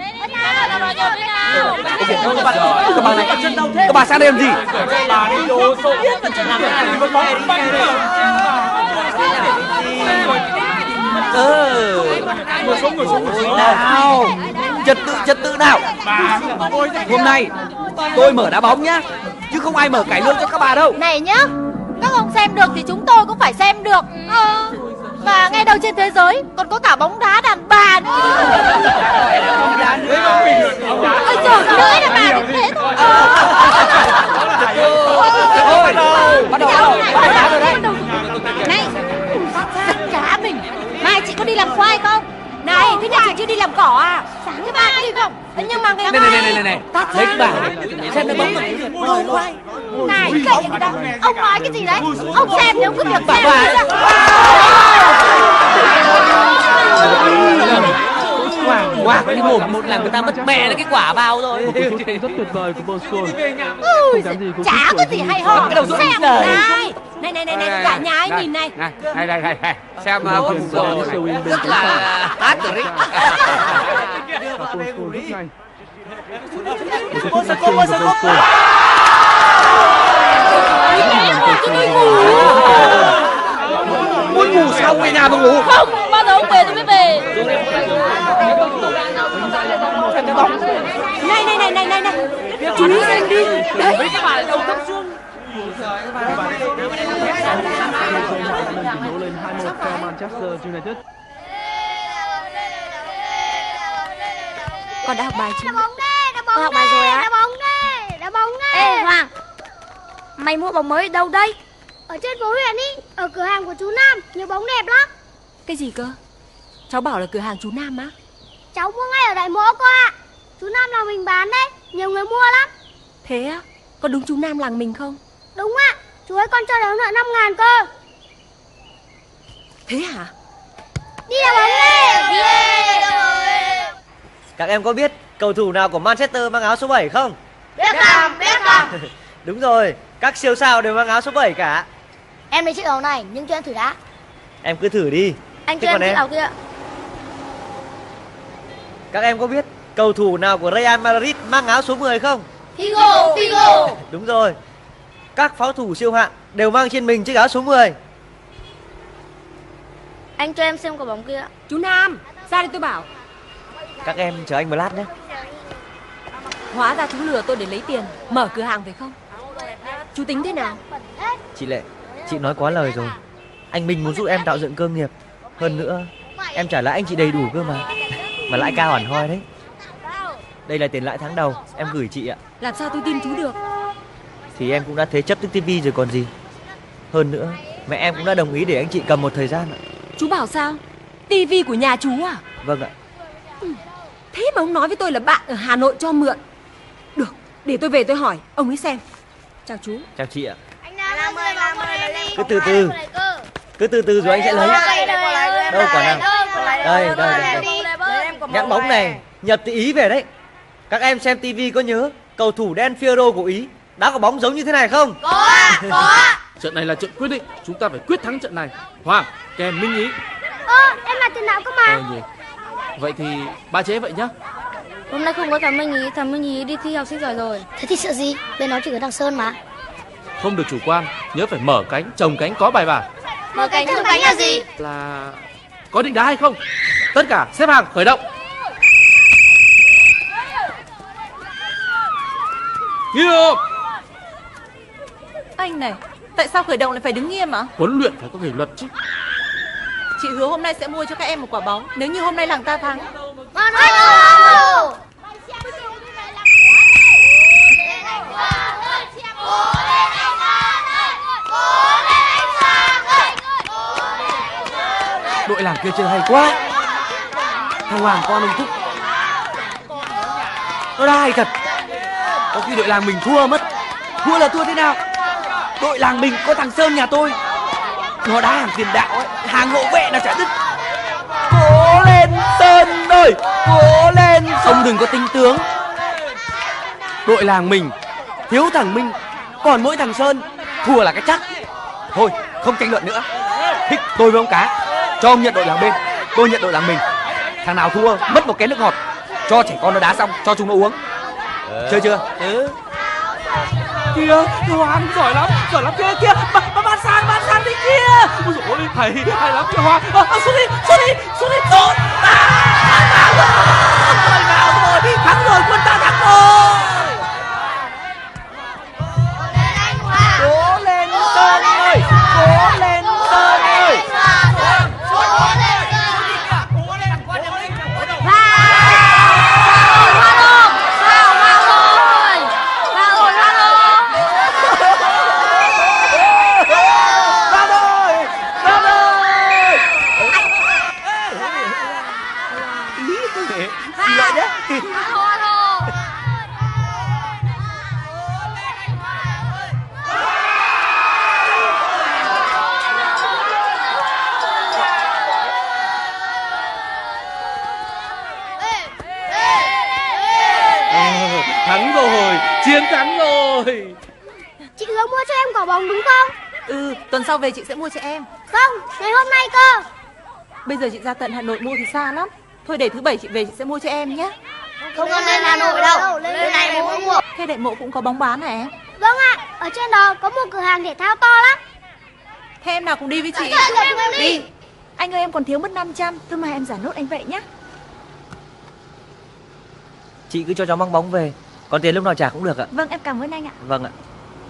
Các bà này, các bà sang đây làm gì? Ờ, nào, trật tự, trật tự nào. Hôm nay tôi mở đá bóng nhá, chứ không ai mở cải lương cho các bà đâu. Này nhá, các ông xem được thì chúng tôi cũng phải xem được. Ờ, mà nghe đâu trên thế giới còn có cả bóng đá đàn bà nữa. Ôi trời ơi, là bà cũng thế thôi. Thôi, bắt đầu, bắt đầu rồi đấy. Này, giật cả mình. Mai chị có đi làm khoai không? Này, thế nhà chị chưa đi làm cỏ à? Sáng thứ ba có đi không? Nhưng mà ngày mai... Này, này, này, này, lấy cái bảng này, xem nó bấm rồi. Này, kệ người ta. Ông nói cái gì đấy? Ông xem thì ông cứ việc xem. Quả, quả cái mồm một làm người ta mất mẹ nó cái quả vào rồi. Rất tuyệt vời của Bosco. Ui, chả có gì hay ho. Xem này. Này, này, này, này, cả nhà anh nhìn này. Này, đây, đây, đây. Xem Bosco này. Rất là hát rồi đấy. Bosco, Bosco. Muốn ngủ sao về nhà mà ngủ? Không, bao giờ ông về tôi mới về. Xem cái bóng. này này này này. Chú ý xem đi. Đấy. Mấy cái bà đầu thâm xương. lên hai một cho Manchester United. Con đã học bài chưa? Đá bóng nghe, đá bóng con học bài rồi á. Đá bóng nghe, đá bóng nghe. Ê Hoàng, mày mua bóng mới ở đâu đây? Ở trên phố huyện ý, ở cửa hàng của chú Nam, nhiều bóng đẹp lắm. Cái gì cơ? Cháu bảo là cửa hàng chú Nam á? Cháu mua ngay ở Đại Mỗ cô ạ. Chú Nam là mình bán đấy, nhiều người mua lắm. Thế á? Có đúng chú Nam làng mình không? Đúng ạ, chú ấy còn cho đáo nợ năm ngàn cơ. Thế hả? Đi đá bóng nghe. Các em có biết cầu thủ nào của Manchester mang áo số bảy không? Biết không, biết không. Đúng rồi, các siêu sao đều mang áo số bảy cả. Em lấy chiếc áo này nhưng cho em thử đã. Em cứ thử đi. Anh Thế cho em còn chiếc áo kia. Các em có biết cầu thủ nào của Real Madrid mang áo số mười không? Figo, Figo. Đúng rồi. Các pháo thủ siêu hạng đều mang trên mình chiếc áo số mười. Anh cho em xem quả bóng kia. Chú Nam, ra đây tôi bảo. Các em chờ anh một lát nhé. Hóa ra chú lừa tôi để lấy tiền, mở cửa hàng phải không? Chú tính thế nào? Chị Lệ, chị nói quá lời rồi. Anh Minh muốn giúp em tạo dựng cơ nghiệp. Hơn nữa, em trả lãi anh chị đầy đủ cơ mà. Mà lãi cao hẳn hoi đấy. Đây là tiền lãi tháng đầu, em gửi chị ạ. Làm sao tôi tin chú được? Thì em cũng đã thế chấp tức tivi rồi còn gì. Hơn nữa, mẹ em cũng đã đồng ý để anh chị cầm một thời gian ạ. Chú bảo sao? Tivi của nhà chú à? Vâng ạ. Thế mà ông nói với tôi là bạn ở Hà Nội cho mượn. Được, để tôi về tôi hỏi ông ấy xem. Chào chú. Chào chị ạ. Anh Nam ơi, Nam ơi, đi. Cứ từ từ. Cứ từ từ rồi anh sẽ lấy. Đâu quả nào? Đây, đây, đây, đây. Nhãn bóng này nhập từ Ý về đấy. Các em xem tivi có nhớ cầu thủ Del Piero của Ý đá quả bóng giống như thế này không? Có ạ, có ạ. Trận này là trận quyết định, chúng ta phải quyết thắng trận này. Hoàng, kèm Minh Ý. Ơ, em là tiền đạo cơ mà. Ờ nhỉ. Vậy thì ba chế vậy nhá. Hôm nay không có thằng Minh Ý, thằng Minh Ý đi thi học sinh giỏi rồi. Thế thì sợ gì? Bên nó chỉ có thằng Sơn mà. Không được chủ quan, nhớ phải mở cánh, trồng cánh có bài bản. Mở cánh trồng cánh là gì? Là có định đá hay không? Tất cả xếp hàng khởi động. Nghiêm. Anh này, tại sao khởi động lại phải đứng nghiêm ạ? Huấn luyện phải có kỷ luật chứ. Chị hứa hôm nay sẽ mua cho các em một quả bóng nếu như hôm nay làng ta thắng. Manu! Đội làng kia chơi hay quá. Thằng Hoàng con ông Thúc nó đá hay thật. Có khi đội làng mình thua mất. Thua là thua thế nào? Đội làng mình có thằng Sơn nhà tôi, nó đá hàng tiền đạo ấy, hàng hậu vệ là chả đứt. Cố lên Sơn ơi, cố lên Sơn. Ông đừng có tinh tướng. Đội làng mình thiếu thằng Minh, còn mỗi thằng Sơn, thua là cái chắc. Thôi không tranh luận nữa. Thích tôi với ông Cá, cho ông nhận đội làng bên, tôi nhận đội làng mình. Thằng nào thua mất một cái nước ngọt, cho trẻ con nó đá xong cho chúng nó uống. Ừ. Chơi chưa? Ừ. Kìa, Hoàng giỏi lắm, giỏi lắm kia kia, bạn bạn sang, bạn sang đi kia. Ôi dồi ôi, hay, hay lắm kìa Hoàng. À, à, xuống đi, xuống đi, xuống đi, xuống. À, vào rồi, thắng rồi, quân ta thắng rồi. Cố lên Sơn ơi, cố lên Sơn ơi. Thắng rồi, chiến thắng rồi. Chị hứa mua cho em quả bóng đúng không? Ừ, tuần sau về chị sẽ mua cho em. Không, ngày hôm nay cơ. Bây giờ chị ra tận Hà Nội mua thì xa lắm. Thôi để thứ bảy chị về chị sẽ mua cho em nhé. Không có lên Hà Nội đâu, lên này để mua mua. Thế Đại Mộ cũng có bóng bán hả em? Vâng ạ, ở trên đó có một cửa hàng thể thao to lắm. Thế em nào cùng đi với chị? Em đi. Đi. Anh ơi em còn thiếu mất năm trăm, thôi mà em giả nốt anh vậy nhé. Chị cứ cho cháu mang bóng về, Còn tiền lúc nào trả cũng được ạ. Vâng, em cảm ơn anh ạ. Vâng ạ.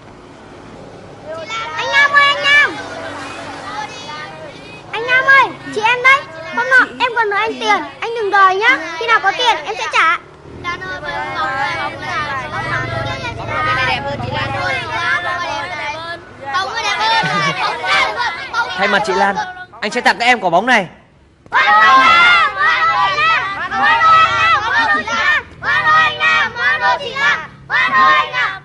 Anh Nam ơi, anh Nam. Anh Nam ơi, chị em đây. Hôm nọ em còn nợ anh tiền, anh đừng đòi nhá. Khi nào có tiền em sẽ trả. Thay mặt chị Lan, anh sẽ tặng các em quả bóng này. Chị Lan.